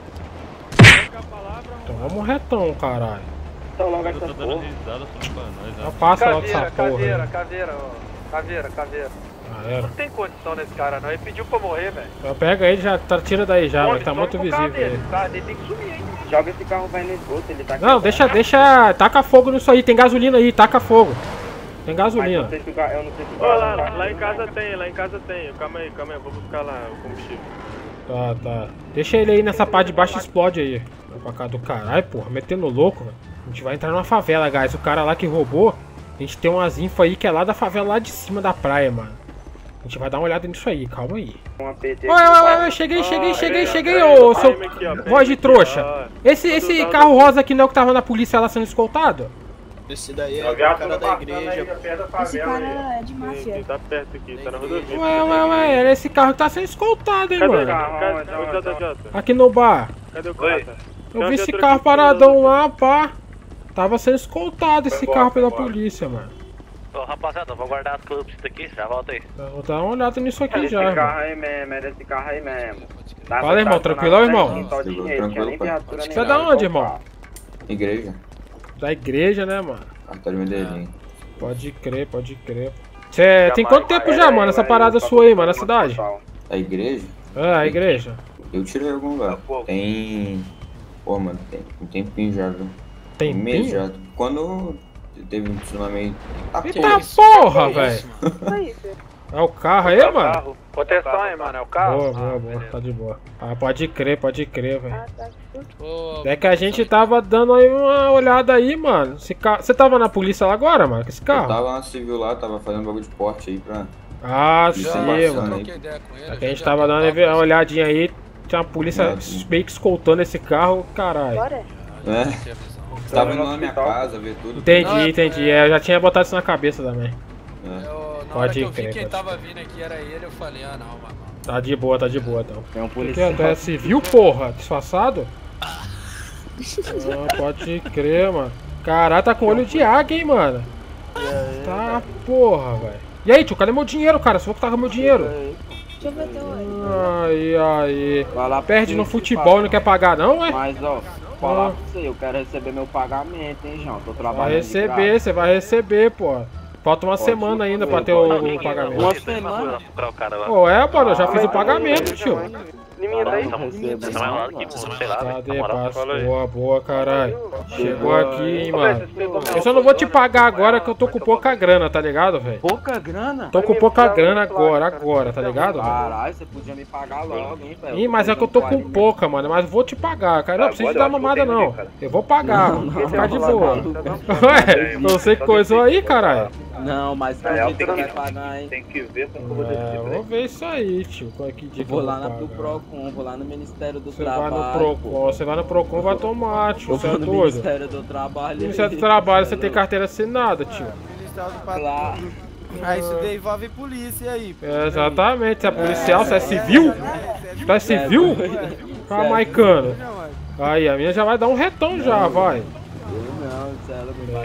Qualquer palavra,
Então vamos um retão, caralho.
Então logo
eu
essa
tô dando
porra.
risada só pra nós,
Já
ó.
passa logo
Caveira,
essa porra.
caveira,
aí.
caveira, ó. Caveira, caveira.
Já era.
Não tem condição nesse cara não, ele pediu pra morrer, velho.
Eu pego ele, já tá, tira daí já, mas tá muito visível
Dele.
ele.
O carro dele tem que sumir, hein?
Joga esse carro, vai no esgoto, ele tá aqui.
Não, deixa, deixa. Taca fogo nisso aí, tem gasolina aí, taca fogo. Tem
Mas eu
gasolina.
não sei se o carro, eu não sei se o
Ó,
carro
lá,
tá-
lá em casa tem, lá em casa tem. Calma aí, calma aí, eu vou buscar lá o combustível.
Tá, tá. Deixa ele aí nessa parte de baixo e explode aí. Vai pra cá do caralho, porra, metendo louco, velho. A gente vai entrar numa favela, guys. O cara lá que roubou, a gente tem umas info aí que é lá da favela, lá de cima da praia, mano. A gente vai dar uma olhada nisso aí, calma aí.
Um A P T
Oi, oi, oi, cheguei, cheguei, cheguei, cheguei, ô seu voz de trouxa. Esse, esse carro rosa aqui não é o que tava na polícia lá sendo escoltado?
Esse daí é o cara da igreja.
Esse cara é de máfia.
Sim, tá perto aqui, tá na rodovia.
Ué, ué, ué, era esse carro que tá sendo escoltado, hein,
Cadê o
mano.
carro? Cadê o Jota Jota?
Aqui no bar.
Cadê o cara?
Eu vi esse carro paradão lá, pá. Tava sendo escoltado esse carro pela polícia, mano.
Ô, rapaziada, eu vou guardar as coisas aqui, já volta aí.
Eu Vou dar uma olhada nisso aqui
Esse
já, irmão.
carro aí mesmo, era esse carro aí mesmo.
Fala, irmão, tranquilão, irmão?
Tranquilo,
Você é da onde, irmão?
Igreja.
Da igreja, né, mano?
Cartório Medellín.
Pode crer, pode crer. Cê tem quanto tempo já, mano, essa parada sua aí, mano, na cidade?
A igreja?
Ah, a igreja.
Eu tirei algum lugar. Tem... Pô, mano, tem um tempinho já, viu?
Tem
um mês já. Quando teve um tsunami... Ah,
Eita porra, velho! É o carro aí, mano?
Proteção aí, mano, é o carro?
Boa, boa, boa, tá de boa. Ah, pode crer, pode crer, velho.
Ô,
É que a gente tava dando aí uma olhada aí, mano. Esse carro... Você tava na polícia lá agora, mano, com esse
Eu
carro?
tava na civil lá, tava fazendo bagulho de porte aí pra...
Ah,
Já,
sim,
passando
mano.
aí.
Aqui a gente tava dando uma olhadinha aí, tinha a polícia
É.
meio que escoltando esse carro, caralho.
É. Tava indo lá na minha casa, ver tudo.
Entendi, entendi. É, eu já tinha botado isso na cabeça também.
É.
Na hora
Pode
que eu vi
crer,
quem
pode
tava vindo aqui era ele, eu falei, ah não, mano.
Tá de boa, tá de boa, então.
Tem um
Que
policial.
que é? Tu é civil, porra? Disfarçado? Ah, pode crer, mano. Caralho, tá com olho de águia, hein, mano. Tá, porra, velho. E aí, tio, cadê meu dinheiro, cara? Você falou que tava com meu dinheiro.
Deixa eu ver teu olho.
Aí, aí.
Vai lá
Perde
pro
no futebol e não quer pagar, não, é?
Mas, ó, falar pra você, eu quero receber meu pagamento, hein, João? Tô trabalhando.
Vai
de
receber,
graça.
você vai receber, pô. Falta uma
Pode
semana ainda pra
receber,
ter o,
pode.
o pagamento.
Uma semana?
o cara lá.
Pô, é, mano, eu já fiz o pagamento, tio.
Não recebo,
Vocês estão enrolando aqui, sei lá, velho,
Cadê,
na moral.
passo? Boa, boa, caralho. Chegou aqui, hein, mano. Eu só não vou te pagar agora que eu tô com pouca grana, tá ligado, velho?
Pouca grana?
Tô com pouca grana agora, agora, tá ligado? velho?
Caralho, você podia me pagar logo, hein, velho.
Ih, mas é que eu tô com pouca, mano, mas vou te pagar, cara. Não precisa te dar mamada, não. Eu vou pagar, mano. Vou ficar de boa. Ué, você coisou aí, caralho?
Não, mas
É,
quando você vai pagar, hein?
Tem que ver como eu vou
É,
decidir.
vou ver isso aí, tio. Qual é que dia
Eu
que
vou
eu
lá
vou
na, pro
pagar?
Procon, vou lá no Ministério do
Você vai
Trabalho.
no Procon, você vai no Procon, vai tomar, tio.
Eu
Você é
vou no
doido?
Ministério do Trabalho.
Ministério do Trabalho, você tem carteira assinada, tio.
Ministério do Patrulho.
Claro.
Aí isso daí envolve polícia aí.
É, exatamente, você é policial, você é civil? Você é civil? Jamaicano. Aí, a minha já vai dar um retão já, vai.
Não, você é louco.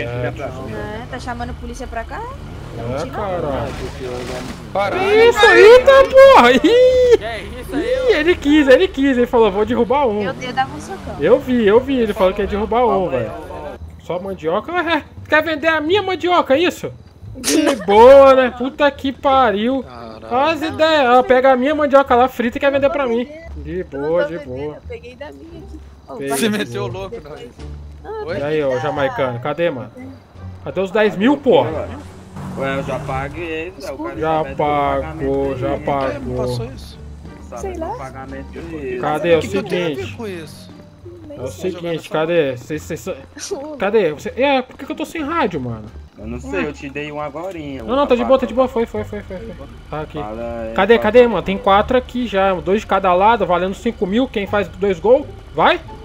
É, tá chamando a polícia pra cá?
É, caralho.
Caralho.
Que isso, eita, porra! Ih,
Que é isso aí?
Ih, ele quis, ele quis, ele falou, vou derrubar um.
Eu dei, dava um socão.
Eu vi, eu vi, ele falou que ia derrubar um, velho. Só mandioca? É, quer vender a minha mandioca, é isso? De boa, né? Puta que pariu. Olha as ideias. Ela pega a minha mandioca lá frita e quer vender pra mim. De boa, de boa.
Eu peguei da minha aqui.
Peguei.
Você meteu o louco, não.
E aí, ô jamaicano, cadê, mano? Cadê os dez mil, porra?
Ué, eu já paguei, Zé. O cara
Já
pede
pagou, já
meu pagamento
pagou.
isso?
aí.
Sei lá.
Pagamento dele.
Cadê? É o
O que que eu tenho a ver
seguinte.
com isso?
É o seguinte, cadê? Cês, cês, cadê? Você, é, por que que eu tô sem rádio, mano?
Eu não sei, eu te dei um agorinha.
Não, não, tá de boa, tá de boa, foi, foi, foi, foi. foi. Tá aqui.
Fala aí,
Cadê,
fala.
cadê, mano? Tem quatro aqui já, dois de cada lado, valendo cinco mil. Quem faz dois gols, vai?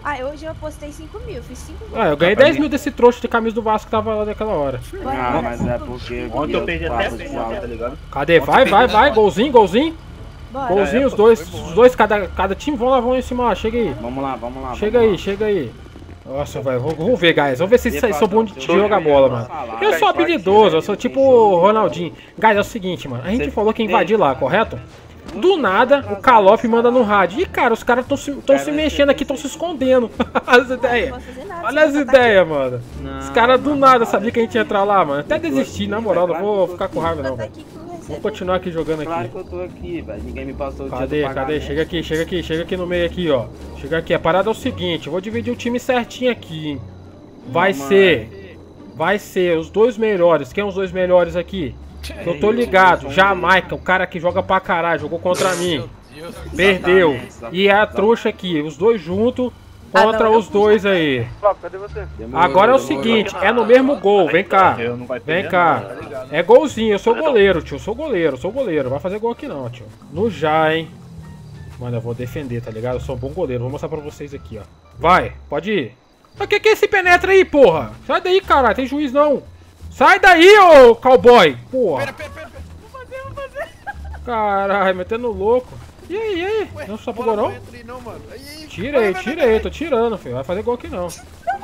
Ah, hoje eu apostei cinco mil, fiz cinco mil.
Ah, eu ganhei dez mil desse trouxa de camisa do Vasco que tava lá naquela hora.
Ah, mas é porque
Ontem eu perdi até cem, tá ligado?
Cadê? Vai, vai, vai, golzinho, golzinho.
Bora.
Golzinho, os dois, os dois, cada, cada time vão lá, vão em cima, ó, chega aí.
Vamos lá, vamos lá.
Chega
vamos
aí,
lá.
chega aí. Nossa, velho, vamos ver, guys. Vamos ver se vocês são bons de jogar bola, mano. Eu sou habilidoso, eu sou tipo o Ronaldinho. Guys, é o seguinte, mano. A gente falou que ia invadir lá, correto? Do nada, o Calop manda no rádio. E, cara, os caras estão se, tão se mexendo aqui, estão se escondendo. As ideias. Olha as ideias, mano. Os caras do nada sabiam que a gente ia entrar lá, mano. Até desisti, na moral, não vou ficar com raiva, não, velho. Vou continuar aqui jogando
Claro
aqui.
que eu tô aqui, velho. Ninguém me passou o dia
Cadê,
do
cadê?
pagamento.
Chega aqui, chega aqui, chega aqui no meio aqui, ó. Chega aqui, a parada é o seguinte, eu vou dividir o time certinho aqui, hein. Vai ser, vai ser os dois melhores. Quem é os dois melhores aqui? Eu tô ligado, Jamaica, o cara que joga pra caralho, jogou contra mim. Perdeu. E a trouxa aqui, os dois juntos contra os dois aí.
Cadê você?
Agora é o seguinte, é no mesmo gol, vem cá. Vem cá. É golzinho, eu sou goleiro, tio, eu sou goleiro, eu sou goleiro. Vai fazer gol aqui não, tio. No já, hein. Mano, eu vou defender, tá ligado? Eu sou um bom goleiro, vou mostrar pra vocês aqui, ó. Vai, pode ir. O que que é esse penetra aí, porra? Sai daí, caralho, tem juiz não. Sai daí, ô cowboy. Porra.
Pera, pera, pera. Vou fazer, vou fazer.
Caralho, metendo louco. E aí, e aí? Não só pegou não? Tirei, tirei, tô tirando, filho. Vai fazer gol aqui não.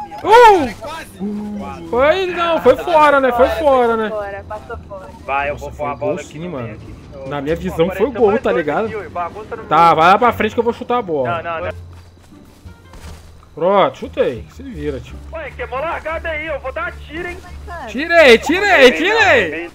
Uh! Foi, não, foi fora, né? Foi fora, né?
Fora, passou fora.
Vai, eu vou pôr a bola
Gol
aqui.
sim, mano. Na minha visão foi gol, tá ligado? Tá, vai lá pra frente que eu vou chutar a bola.
Não, não, não.
Pronto, chutei. Se vira, tio.
Ué, queimou largada aí, eu vou dar tiro, hein?
Tirei, tirei, tirei!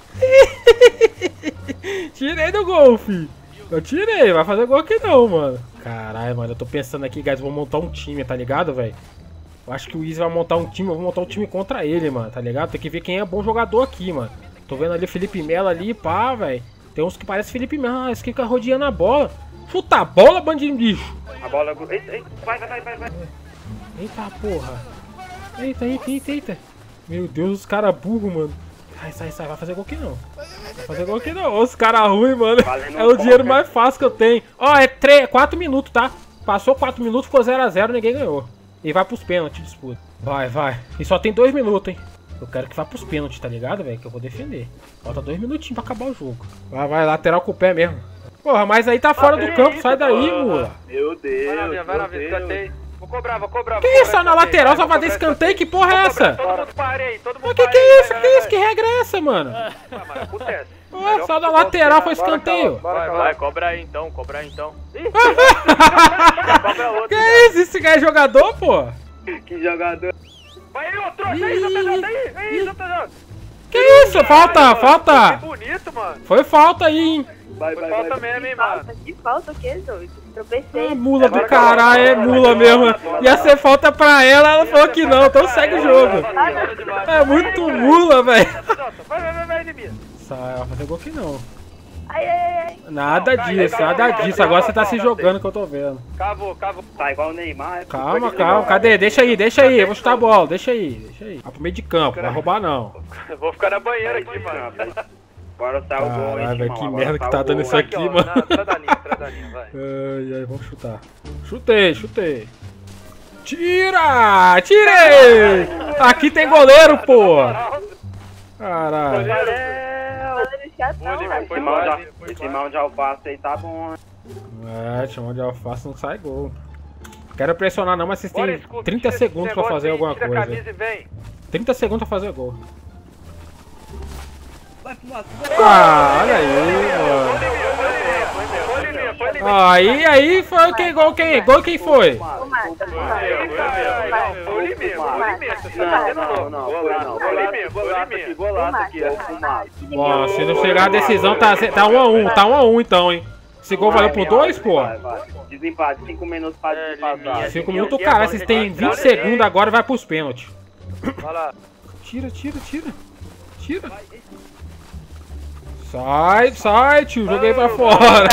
Tirei do gol, filho. Eu tirei, vai fazer gol aqui não, mano. Caralho, mano, eu tô pensando aqui, guys, vou montar um time, tá ligado, velho? Eu acho que o Easy vai montar um time, eu vou montar um time contra ele, mano, tá ligado? Tem que ver quem é bom jogador aqui, mano. Tô vendo ali o Felipe Melo ali, pá, velho. Tem uns que parecem Felipe Melo, ah, esse que fica rodeando a bola. Chuta a bola, bandinho bicho.
A bola... Eita, eita, vai, vai, vai, vai.
Eita, porra. Eita, eita, eita, eita. Meu Deus, os caras burros, mano. Sai, sai, sai. Vai fazer gol aqui não. Vai fazer gol aqui não. Os caras ruins, mano. É o dinheiro mais fácil que eu tenho. Ó, é quatro minutos, tá? Passou quatro minutos, ficou zero a zero, ninguém ganhou. E vai pros pênaltis, disputa. Vai, vai. E só tem dois minutos, hein. Eu quero que vá pros pênaltis, tá ligado, velho? Que eu vou defender. Falta dois minutinhos pra acabar o jogo. Vai, vai. Lateral com o pé mesmo. Porra, mas aí tá fora do campo. Sai daí, mula.
Meu Deus.
Vai na minha, vai na minha, escanteio. Vou cobrar, vou cobrar.
Que isso? Só na lateral só fazer escanteio? Que porra é essa?
Todo mundo parei, todo mundo
O que que é isso? Que isso? Que regra é essa, mano?
Acontece.
Ué, só na lateral foi escanteio.
Vai, vai, cobra aí então, cobra aí então.
Que isso? Esse cara é jogador, pô?
Que jogador.
Vai aí, ô trouxa, aí, J J, aí, aí, J J.
Que isso? Falta, falta.
Que bonito, mano.
Foi falta aí, hein?
Vai,
vai, falta mesmo, hein, mano.
Que falta o que, doido? Tropecei.
Ah, mula do caralho, é mula mesmo. Ia ser falta pra ela, ela falou que não, então segue o jogo. É muito mula, velho.
Vai, vai, vai, vai, inimigo.
Sai, vai fazer gol aqui não.
Ai, ai, ai.
Nada disso, nada disso. Agora você tá se jogando que eu tô vendo.
Cavou, cavou.
Tá igual o Neymar.
Calma, calma. Cadê? Deixa aí, deixa aí. Eu vou chutar a bola. Deixa aí, deixa aí. Vai pro meio de campo, vai roubar não.
Eu vou ficar na banheira aqui, mano.
Agora tá o gol, hein,
Caralho, velho, que
Agora
merda
tá
que tá
o
dando
gol.
isso aqui,
Aqui, ó,
mano.
na- atrás da linha, atrás da linha, vai.
Ai, ai, vamos chutar. Chutei, chutei. Tira! Tirei! Aqui tem goleiro, pô! Caralho.
Esse mal de- Esse mal de alface aí tá bom, hein?
É, chamar de alface não sai gol. Quero pressionar não, mas vocês
Bora,
têm
escuta,
trinta
tira
segundos
esse
pra
negócio
fazer
aí,
alguma
tira a
coisa.
camisa e vem.
trinta segundos pra fazer gol.
Vai pro lado.
Ah, olha aí, mano. Ah, aí, aí foi quem gol quem? Gol quem foi?
Não, não, não, foi não. Golaço aqui, golaço aqui, é o fumado.
Bom, se não chegar a decisão, tá, tá um a um, tá um a um então, hein? Esse gol valeu por dois, pô?
Vai, vai. Desempate, cinco minutos pra desempatar.
cinco minutos, cara, vocês têm vinte segundos agora e vai pros pênaltis.
Vai lá.
Tira, tira, tira. Tira. Sai, sai, tio. Joguei pra fora.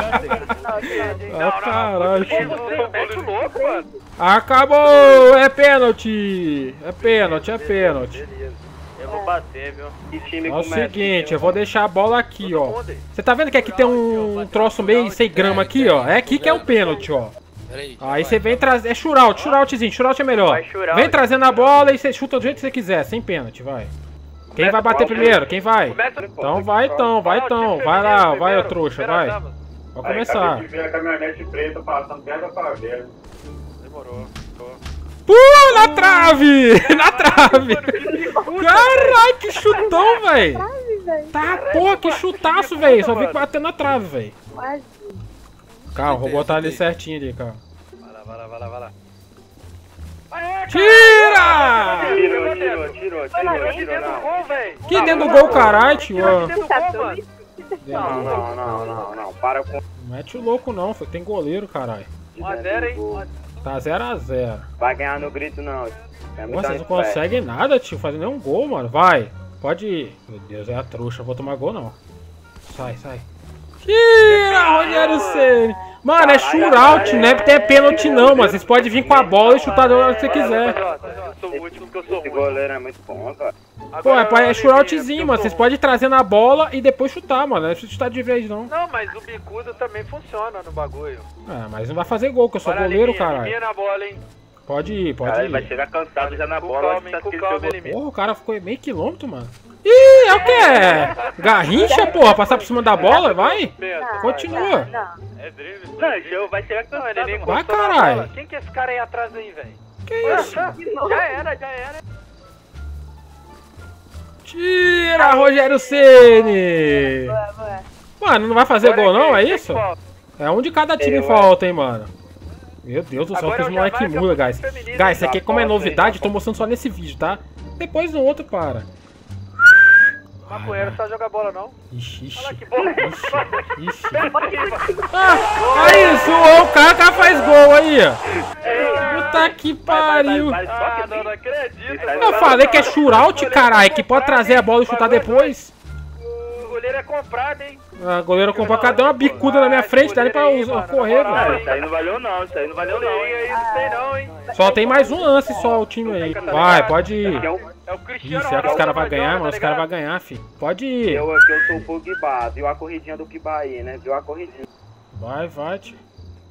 Ah, caralho, tio.
louco, mano.
Acabou. É pênalti. É pênalti, é pênalti.
Eu vou bater, viu?
É o seguinte, eu vou deixar a bola aqui, ó. Você tá vendo que aqui tem um troço meio sem grama aqui, ó? É aqui que é o pênalti, ó.
Peraí.
Aí você vem trazer. É shootout, shootoutzinho, shootout é melhor.
Vai, shootout.
Vem trazendo a bola e você chuta do jeito que você quiser, sem pênalti, vai. Quem vai bater primeiro? Quem vai? Então vai então, vai então. Vai lá, vai ô trouxa, vai. Vai começar.
A caminhonete preta passando perto da favela.
Demorou.
Pula na trave! Na trave! Caralho, que chutão, velho! Tá, porra, que chutaço, velho! Só vi que bateu na trave, velho. Calma, vou botar ali certinho ali, calma.
Vai lá, vai lá, vai lá, vai lá.
Tira!
Tirou, tirou, tirou, tirou, tirou, não.
Que dentro do gol, caralho, tio?
Não, não, não, não, não, para com...
Não mete o louco não, foi. Tem goleiro, caralho.
um a zero, hein?
Tá zero a zero.
Vai ganhar no grito, não. É
Pô, vocês não conseguem nada, tio. Fazer nenhum gol, mano. Vai. Pode ir. Meu Deus, é a trouxa. Vou tomar gol, não. Sai, sai. Tira, Rogério Ceni. Mano, é shootout, não é porque é pênalti não, mas vocês podem vir com a bola e chutar da hora que você quiser.
Eu sou o último que eu sou
Esse goleiro é muito bom, cara.
Pô, é, é shootoutzinho, mano. Vocês podem ir trazendo a bola e depois chutar, mano. Não é preciso chutar de vez, não.
Não, mas o bicudo também funciona no bagulho.
É, mas não vai fazer gol, que eu sou goleiro, caralho.
Na bola, hein?
Pode ir, pode
Cara,
ir.
ele vai chegar cansado já na
Com
bola.
calma, hein, com calma, elimina.
Porra, o cara ficou meio quilômetro, mano. Ih, é o que? Garrincha, porra? Passar por cima da bola? Vai? Continua.
É drible.
Não, Gil vai chegar cansado,
Ele nem
mano.
Vai,
encostou na
caralho.
bola. Quem que é esse cara aí atrás aí, velho?
Que isso?
Já era, já era.
Tira, Rogério Ceni! Mano, não vai fazer gol não, é isso? É um de cada time falta, hein, mano. Meu Deus do céu, que os moleque muda, guys. Guys, isso aqui como é novidade, tô mostrando só nesse vídeo, tá? Depois no outro, para.
Maconheiro só joga bola, não?
Ixi, ixi.
Olha que bola.
Ixi, ixi. Ah, aí, zoou o cara, o cara faz gol aí, ó. Puta que pariu.
Ah, não, não acredito.
Eu falei que é shootout, caralho, que pode trazer a bola e chutar depois.
O goleiro é comprado, hein?
A goleira comprou, cara, deu uma bicuda na minha frente, dá nem pra usar, correr,
Ah,
velho.
isso aí não valeu não, isso aí não valeu não, hein?
Aí não sei não, hein?
Só tem mais um lance só o time aí. Vai, pode ir.
É o
Ih,
Cristiano
será que os caras vão
Ronaldo,
ganhar,
tá
mano? Os caras vão
ligado?
ganhar, fi. Pode ir.
Eu aqui, eu sou o Pogba, viu a corridinha do Kiba aí, né? Viu a corridinha.
Vai, vai, tio.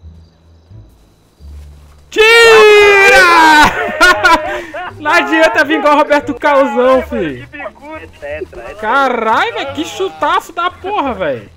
Tira! Não adianta vir igual o Roberto Causão, fi. Caralho, velho, que chutaço da porra, velho.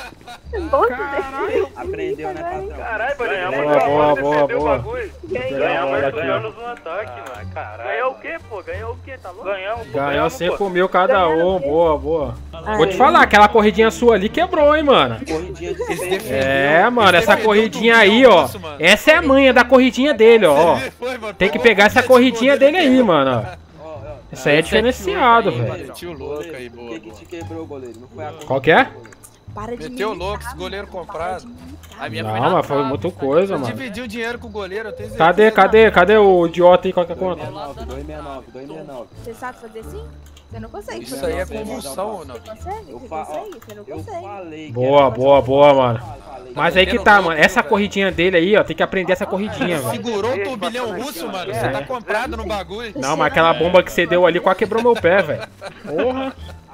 Caralho. Aprendeu, né, patrão?
Caralho,
Boa,
ganhamos
boa, boa, boa.
Ganhamos, ganhamos no ataque, mano. Caralho. Ganhou o quê, pô? Ganhou o quê? Tá louco? Ganhamos, pô.
Ganhou cinco mil cada um, boa, boa. Vou te falar, aquela corridinha sua ali quebrou, hein, mano.
Corridinha de
É, mano, essa corridinha aí, ó. Essa é a manha da corridinha dele, ó. Tem que pegar essa corridinha dele aí, mano. Isso aí é diferenciado, velho.
Meteu louco aí, boa.
O que que te quebrou, goleiro? Não foi a
Qual que é?
Para de
Meteu
militar,
louco, esse goleiro comprado.
A minha
Não,
foi na
mas foi
trave.
muita coisa, mano.
Dividiu o dinheiro com o goleiro, eu tenho
Cadê,
certeza.
cadê, cadê o idiota aí? Qual que é a conta?
dois sessenta e nove, dois sessenta e nove.
Você sabe fazer assim? Você não consegue.
Isso
você
aí é
não consegue.
convulsão, não?
Você consegue?
Eu
Você
fa-
consegue? Você não
Eu
consegue.
falei que
Boa, boa, boa, mano. Mas aí que tá, mano. Essa corridinha dele aí, ó. Tem que aprender essa corridinha, velho.
Segurou o turbilhão russo, mano. Você tá comprado no bagulho.
Não, mas aquela bomba que você deu ali quase quebrou meu pé, velho. Porra.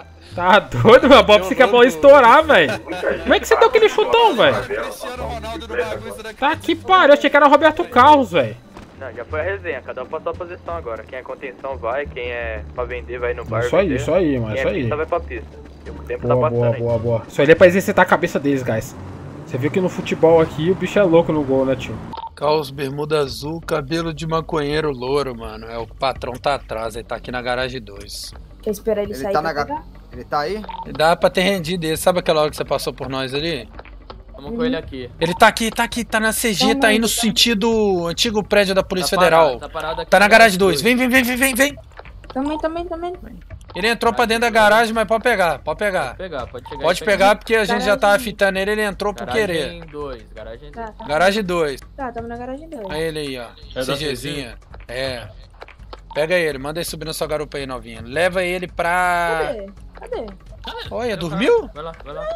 Tá doido, meu? Bob, você quer a bola estourar, velho. Como é que você deu aquele chutão, velho?
Cristiano Ronaldo no bagulho, isso daqui.
Tá que pariu. Eu achei que era Roberto Carlos, velho.
Não, já foi a resenha, cada um passou a posição agora. Quem é contenção vai, quem é pra vender vai no bar.
Isso aí,
vender.
isso aí, mano.
Quem
Isso
é
aí.
pista vai pra pista. E o tempo tá
Boa,
passando
boa,
aí.
boa, boa. Isso aí é pra exercitar a cabeça deles, guys. Você viu que no futebol aqui o bicho é louco no gol, né, tio?
Caos, bermuda azul, cabelo de maconheiro louro, mano. É o patrão tá atrás, ele tá aqui na garagem dois.
Quer esperar ele,
Ele
sair
tá
pra
na ga-
pegar?
Ele tá aí?
Dá pra ter rendido ele. Sabe aquela hora que você passou por nós ali?
Vamos com ele aqui.
Ele tá aqui, tá aqui, tá na C G, tá aí no sentido antigo prédio da Polícia
Tá
Federal.
parado, tá parado aqui
Tá na
na
garagem
garagem
dois. Vem, vem, vem, vem, vem, vem.
Também, também, também.
Ele entrou pra dentro da garagem, mas pode pegar, pode pegar.
Pode pegar, pode chegar.
Pode
aí,
pegar porque a gente já tava
Garagem.
fitando ele, ele entrou por querer.
Garagem dois, garagem
Tá,
dois.
tá.
Garagem dois.
Tá, tamo na garagem dois.
Aí ele aí, ó.
É da
CGzinha. É. Pega ele, manda ele subir na sua garupa aí, novinha. Leva ele pra...
Cadê? Cadê?
Olha, dormiu?
Vai lá, vai lá.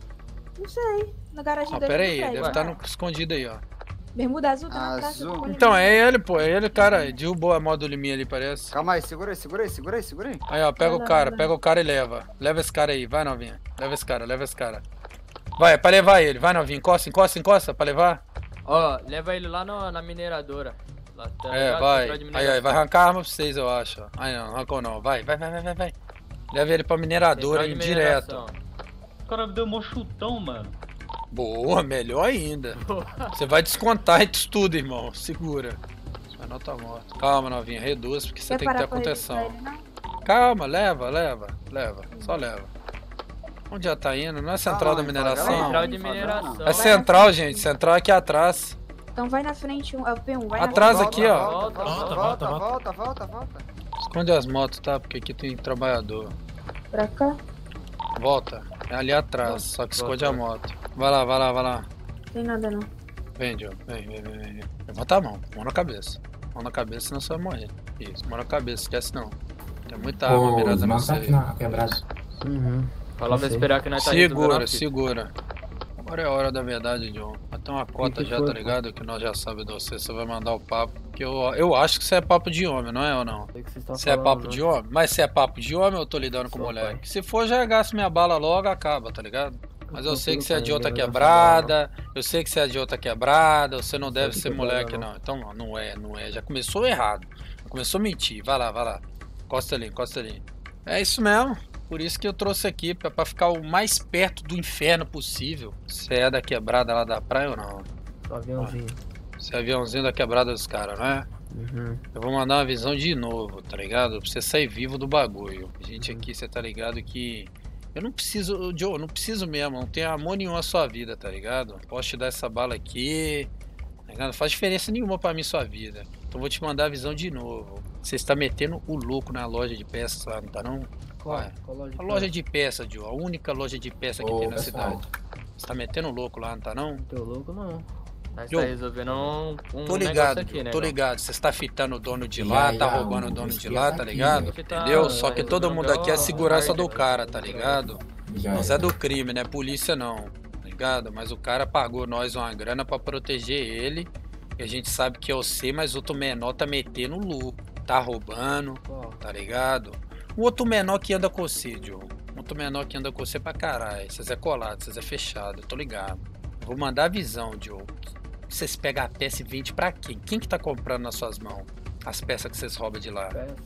Não sei. Na garagem
Não,
dois.
pera
do
aí,
prédio.
deve estar no escondido aí, ó.
Bermuda azul tá na praça.
Azul.
do Molinho.
Então, é ele, pô, é ele, cara. Derrubou a módulo minha ali, parece.
Calma aí, segura aí, segura aí, segura aí, segura aí.
Aí, ó, pega
Vai
o
lá,
cara,
vai lá.
pega o cara e leva. Leva esse cara aí, vai, novinha. Leva esse cara, leva esse cara. Vai, é pra levar ele, vai, novinha. Encosta, encosta, encosta, pra levar.
Ó, leva ele lá no, na mineradora. Lá, tá
É,
ligado?
vai.
Central de
Aí, aí,
mineração.
vai arrancar a arma pra vocês, eu acho. Aí não, arrancou não. Vai, vai, vai, vai, vai, vai. Leva ele pra mineradora,
Central de
hein, direto.
mineração.
O cara deu um chutão, mano.
Boa, melhor ainda. Você vai descontar isso tudo, irmão. Segura. Sua nota morta. Calma, novinha, reduz, porque você
Quer
tem que ter
parar
a
pra
contenção.
registrar ele, não?
Calma, leva, leva, leva. Só leva. Onde já tá indo? Não é central da mineração?
Central de mineração.
É central, gente. Central aqui atrás.
Então vai na frente, um, é o P um, vai
Atrás
na
aqui, ó.
Volta, volta,
Volta, volta, volta, volta.
Esconde as motos, tá? Porque aqui tem trabalhador.
Pra cá.
Volta. É ali atrás, só que esconde a
Volta.
moto. Vai lá, vai lá, vai lá.
Tem nada não.
Vem, Joe. Vem, vem, vem, vem. Levanta a mão. Mão na cabeça. Mão na cabeça, senão você vai morrer. Isso, mão na cabeça. Esquece não. Tem muita arma mirada no você.
Uhum. Fala pra esperar que nós tá resolvendo
Segura,
a fita.
segura. Agora é a hora da verdade, John. Tem uma cota
que
já,
foi,
tá
pô?
ligado? Que nós já sabemos de você. Você vai mandar o papo. Que eu, eu acho que você é papo de homem, não é ou não? Você é papo de homem? Mas se é papo de homem, eu tô lidando com moleque. Se for, já gasto minha bala logo, acaba, tá ligado? Mas eu sei que você é de outra quebrada. Eu sei que você é de outra quebrada. Você não deve ser moleque, não. Então não, não é, não é. Já começou errado. Começou a mentir. Vai lá, vai lá. Encosta ali, encosta ali. É isso mesmo. Por isso que eu trouxe aqui, pra, pra ficar o mais perto do inferno possível. Você é da quebrada lá da praia ou não?
Só aviãozinho.
Você é aviãozinho da quebrada dos caras, não é?
Uhum.
Eu vou mandar uma visão de novo, tá ligado? Pra você sair vivo do bagulho. Gente aqui, você tá ligado que... Eu não preciso, Joe, eu não preciso mesmo, não tem amor nenhum à sua vida, tá ligado? Posso te dar essa bala aqui, tá ligado? Não faz diferença nenhuma pra mim sua vida. Então vou te mandar a visão de novo. Você está metendo o louco na loja de peças lá, não tá não?
Qual?
Ué,
Qual loja de
a loja de peças, Joe, a única loja de peças que
Ô,
tem na
pessoal.
cidade. Você tá metendo o louco lá, não tá não?
Teu louco não.
Nós
Joe,
tá resolvendo um, um
Tô
negócio
ligado,
aqui,
Joe,
né?
tô
não?
ligado. Você está fitando o dono de lá,
Já,
tá
já,
roubando o
um
dono de
esquema
lá, tá
aqui,
ligado?
né? Que tá-
Entendeu? Só que todo
resolvendo
mundo aqui é
a
segurança
parte,
do
né?
cara, tá ligado?
Já
Nós
é.
é do crime, não é polícia não, tá ligado? Mas o cara pagou nós uma grana pra proteger ele. E a gente sabe que eu sei, mas outro menor tá metendo louco. Tá roubando, tá ligado? O outro menor que anda com você, Joe. Outro menor que anda com você pra caralho. Vocês é colado, vocês é fechado, eu tô ligado. Eu vou mandar a visão, Joe. Vocês pegam a peça e vendem pra quem? Quem que tá comprando nas suas mãos as peças que vocês roubam de lá?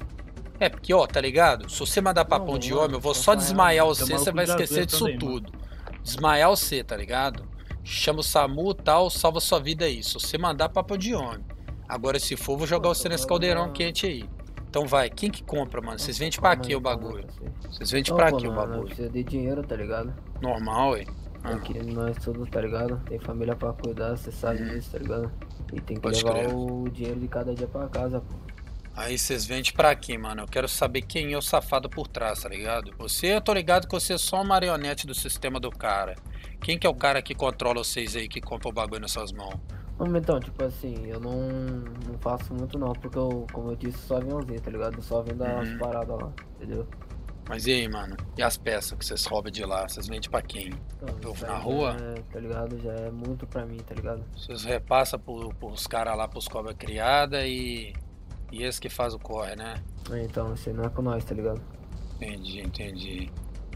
É, porque, ó, tá ligado? Se você mandar papão
Não,
de
mano,
homem, eu vou
tá
só
falando,
desmaiar
tem
você,
maluco
você vai
de
esquecer
azeite
disso
também,
tudo. Desmaiar você, tá ligado? Chama o SAMU e tal, salva sua vida aí. Se você mandar papão de homem. Agora, se for, vou jogar você nesse caldeirão quente aí. Então vai, quem que compra, mano? Vocês vendem pra quê o bagulho? Vocês vendem
Não,
pra
pô,
quê o
mano,
bagulho?
precisa de dinheiro, tá ligado?
Normal, ué. Ah.
Aqui nós tudo, tá ligado? Tem família pra cuidar, você sabe disso, tá ligado? E tem que
Pode
levar
crer.
o dinheiro de cada dia pra casa, pô.
Aí vocês vendem pra quê, mano? Eu quero saber quem é o safado por trás, tá ligado? Você, eu tô ligado que você é só uma marionete do sistema do cara. Quem que é o cara que controla vocês aí, que compra o bagulho nas suas mãos?
Não, então, tipo assim, eu não, não faço muito não, porque eu, como eu disse, só aviãozinho, tá ligado? Eu só vendo as
Uhum.
paradas lá, entendeu?
Mas e aí, mano? E as peças que vocês roubam de lá? Vocês vendem pra quem?
Então,
Povo
isso
na
aí
rua?
já é, tá ligado? Já é muito pra mim, tá ligado?
Vocês repassam pro, pros caras lá, pros cobra criada e... E esse que faz o corre, né?
É, então, isso aí não é com nós, tá ligado?
Entendi, entendi.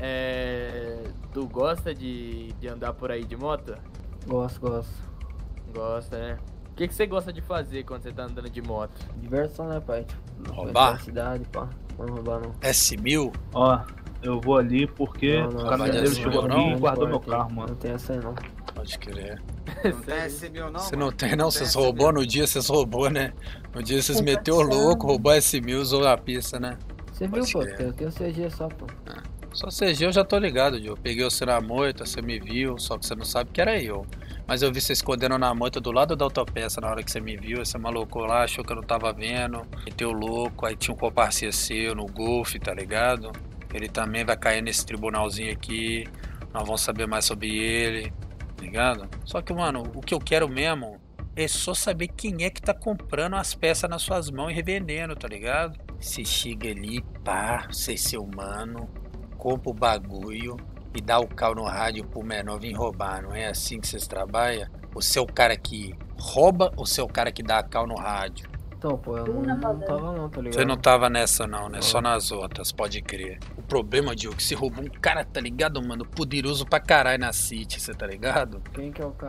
É... Tu gosta de, de andar por aí de moto?
Gosto, gosto.
Gosta, né? O que, que você gosta de fazer quando você tá andando de moto?
Diversão, né, pai? Tipo,
Roubar?
na cidade, pá. Não roubar, não.
S mil?
Ó, eu vou ali porque
Não, não,
o caminhoneiro
não,
chegou
não,
aqui
não,
e guardou
não,
meu
não,
carro,
Não
mano.
tem essa aí, não.
Pode crer.
Não tem S mil não,
Você
mano?
não tem não, vocês
tem
roubou no dia, vocês roubou, né? No dia vocês meteu o louco, roubou S mil, usou a pista, né?
Você viu,
Pode
pô?
crer.
Eu tenho C G só, pô.
Só C G eu já tô ligado, Joe. Peguei você na moita, você me viu, só que você não sabe que era eu. Mas eu vi você escondendo na moita do lado da autopeça na hora que você me viu. Você malucou lá, achou que eu não tava vendo. Meteu louco, aí tinha um comparceiro seu no Golf, tá ligado? Ele também vai cair nesse tribunalzinho aqui. Nós vamos saber mais sobre ele, tá ligado? Só que, mano, o que eu quero mesmo é só saber quem é que tá comprando as peças nas suas mãos e revendendo, tá ligado? Você chega ali, pá, você é seu mano, compra o bagulho e dá o cal no rádio pro menor vir roubar. Não é assim que vocês trabalham? Você é o cara que rouba ou você é o cara que dá cal no rádio?
Então, pô, eu não, não tava não, tá ligado?
Você não tava nessa não, né? Só nas outras, pode crer. O problema, Diogo, que você roubou um cara, tá ligado, mano? Poderoso pra caralho na City, você tá ligado?
Quem que é o cara?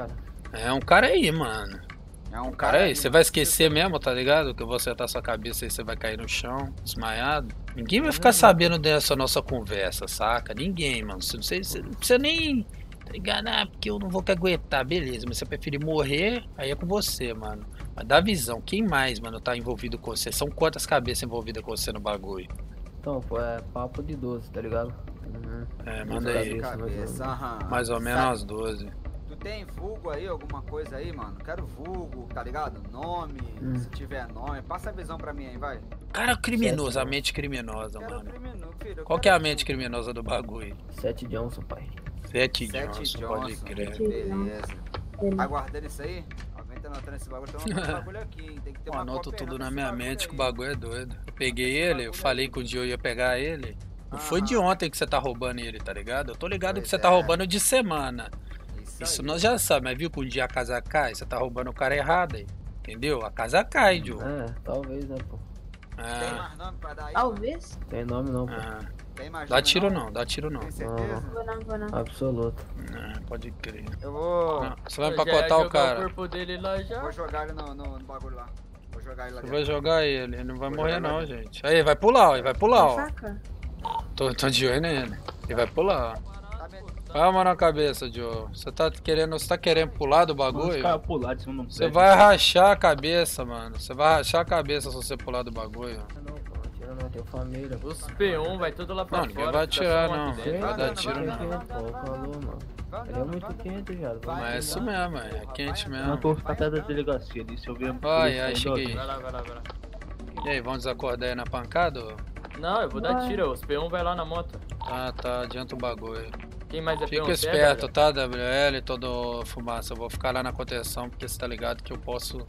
É um cara aí, mano.
É um
cara aí. Você vai esquecer mesmo, tá ligado? Que eu vou acertar sua cabeça e você vai cair no chão, desmaiado. Ninguém vai ficar sabendo dessa nossa conversa, saca? Ninguém, mano. Você não, sei, você não precisa nem... Tá ligado? Ah, porque eu não vou aguentar, beleza. Mas você preferir morrer, aí é com você, mano. Mas dá visão. Quem mais, mano, tá envolvido com você? São quantas cabeças envolvidas com você no bagulho?
Então, pô, é papo de doze, tá ligado? Uhum.
É, manda aí.
Cabeça, aham.
Mais ou menos umas doze.
Tu tem vulgo aí, alguma coisa aí, mano? Quero vulgo, tá ligado? Nome,
Hum.
se tiver nome. Passa a visão pra mim aí, vai.
Cara criminoso, a mente criminosa,
Quero
mano.
criminoso, filho, eu
Qual
quero
que é a mente criminosa do bagulho?
Sete Johnson, pai.
Sete
Sete
Johnson, pode
Johnson.
crer.
Beleza. Aguardando isso aí? Alguém tá anotando esse bagulho? Tem um bagulho aqui, hein? Tem que ter
Eu
uma
anoto
cópia
tudo
aí
na
desse
minha
bagulho
mente que o
aí.
bagulho é doido. Eu peguei ele, eu falei que um dia eu ia pegar ele. Não foi de ontem que você tá roubando ele, tá ligado? Eu tô ligado
Pois
que você
é.
tá roubando de semana.
Isso,
Isso
aí.
nós já sabemos, mas viu que um dia a casa cai, você tá roubando o cara errado aí. Entendeu? A casa cai, Joe.
É, talvez, né, pô.
Tem
Ah,
mais nome pra dar aí?
Talvez.
Tem nome não, pô.
ah.
Tem mais
Dá
nome,
tiro não, dá tiro não.
Tem certeza?
Vou não, vou não.
Absoluto.
Ah, pode crer.
Eu vou...
Não, você vai
Eu já ia
empacotar o
jogar
cara.
o corpo dele lá já.
Vou jogar ele no, no, no bagulho lá. Vou jogar ele lá
Você
dentro.
vai jogar ele, ele não vai
Vou
morrer
jogar
não,
ele.
gente. Aí, vai pular, ó, ele vai pular, ó.
Faca?
Tô, tô de olho nele. Ele vai pular, ó. Calma na cabeça, Joe. Você tá querendo, você tá querendo pular do bagulho?
caras pular de cima do
Você
prédio.
vai rachar a cabeça, mano. Você vai rachar a cabeça se você pular do bagulho.
Não, pô, não tira não, tem família.
Os P um vai tudo lá pra
Não,
fora.
ninguém vai
fica
atirar,
só um
não.
aqui dentro.
Não vai dar
Vai,
tiro,
vai,
não.
vai,
Quente, pô, falou, mano. Ele é muito quente, viado.
Mas é isso mesmo, é quente
Não,
mesmo.
eu vou ficar até da delegacia ali, se eu ver...
Ai, ai, cheguei.
Vai lá, vai lá, vai lá.
E aí, vamos desacordar aí na pancada? Ou...
Não, eu vou dar
Vai.
tiro, os P um vai lá na moto.
Tá, tá, adianta o bagulho.
Quem mais é P um?
Fica
Você é,
esperto,
velho?
tá, W L, todo fumaça. Eu vou ficar lá na contenção, porque você tá ligado que eu posso...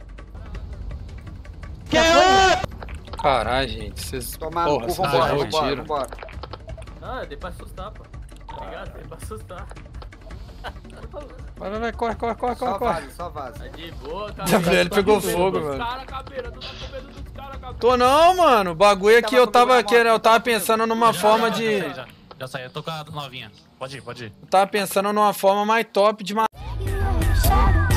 Caralho, gente, vocês...
Tomar no
Porra,
cu,
vocês
vambora,
errou o
vambora,
tiro.
vambora.
Ah, dei pra assustar, pô. Tá ligado? Dei pra assustar.
Vai, vai, vai, corre, corre, corre,
Só
corre, corre.
vaza, só vaza.
Tá de boa, cara.
W L pegou fogo,
Os
mano.
cara, cabeira, tu tá com medo dos caras, cabeira.
Tô não, mano. O bagulho é que eu tava querendo, eu tava pensando numa forma de...
Já, já saí, eu tô com a novinha. Pode ir, pode ir.
Eu tava pensando numa forma mais top de matar.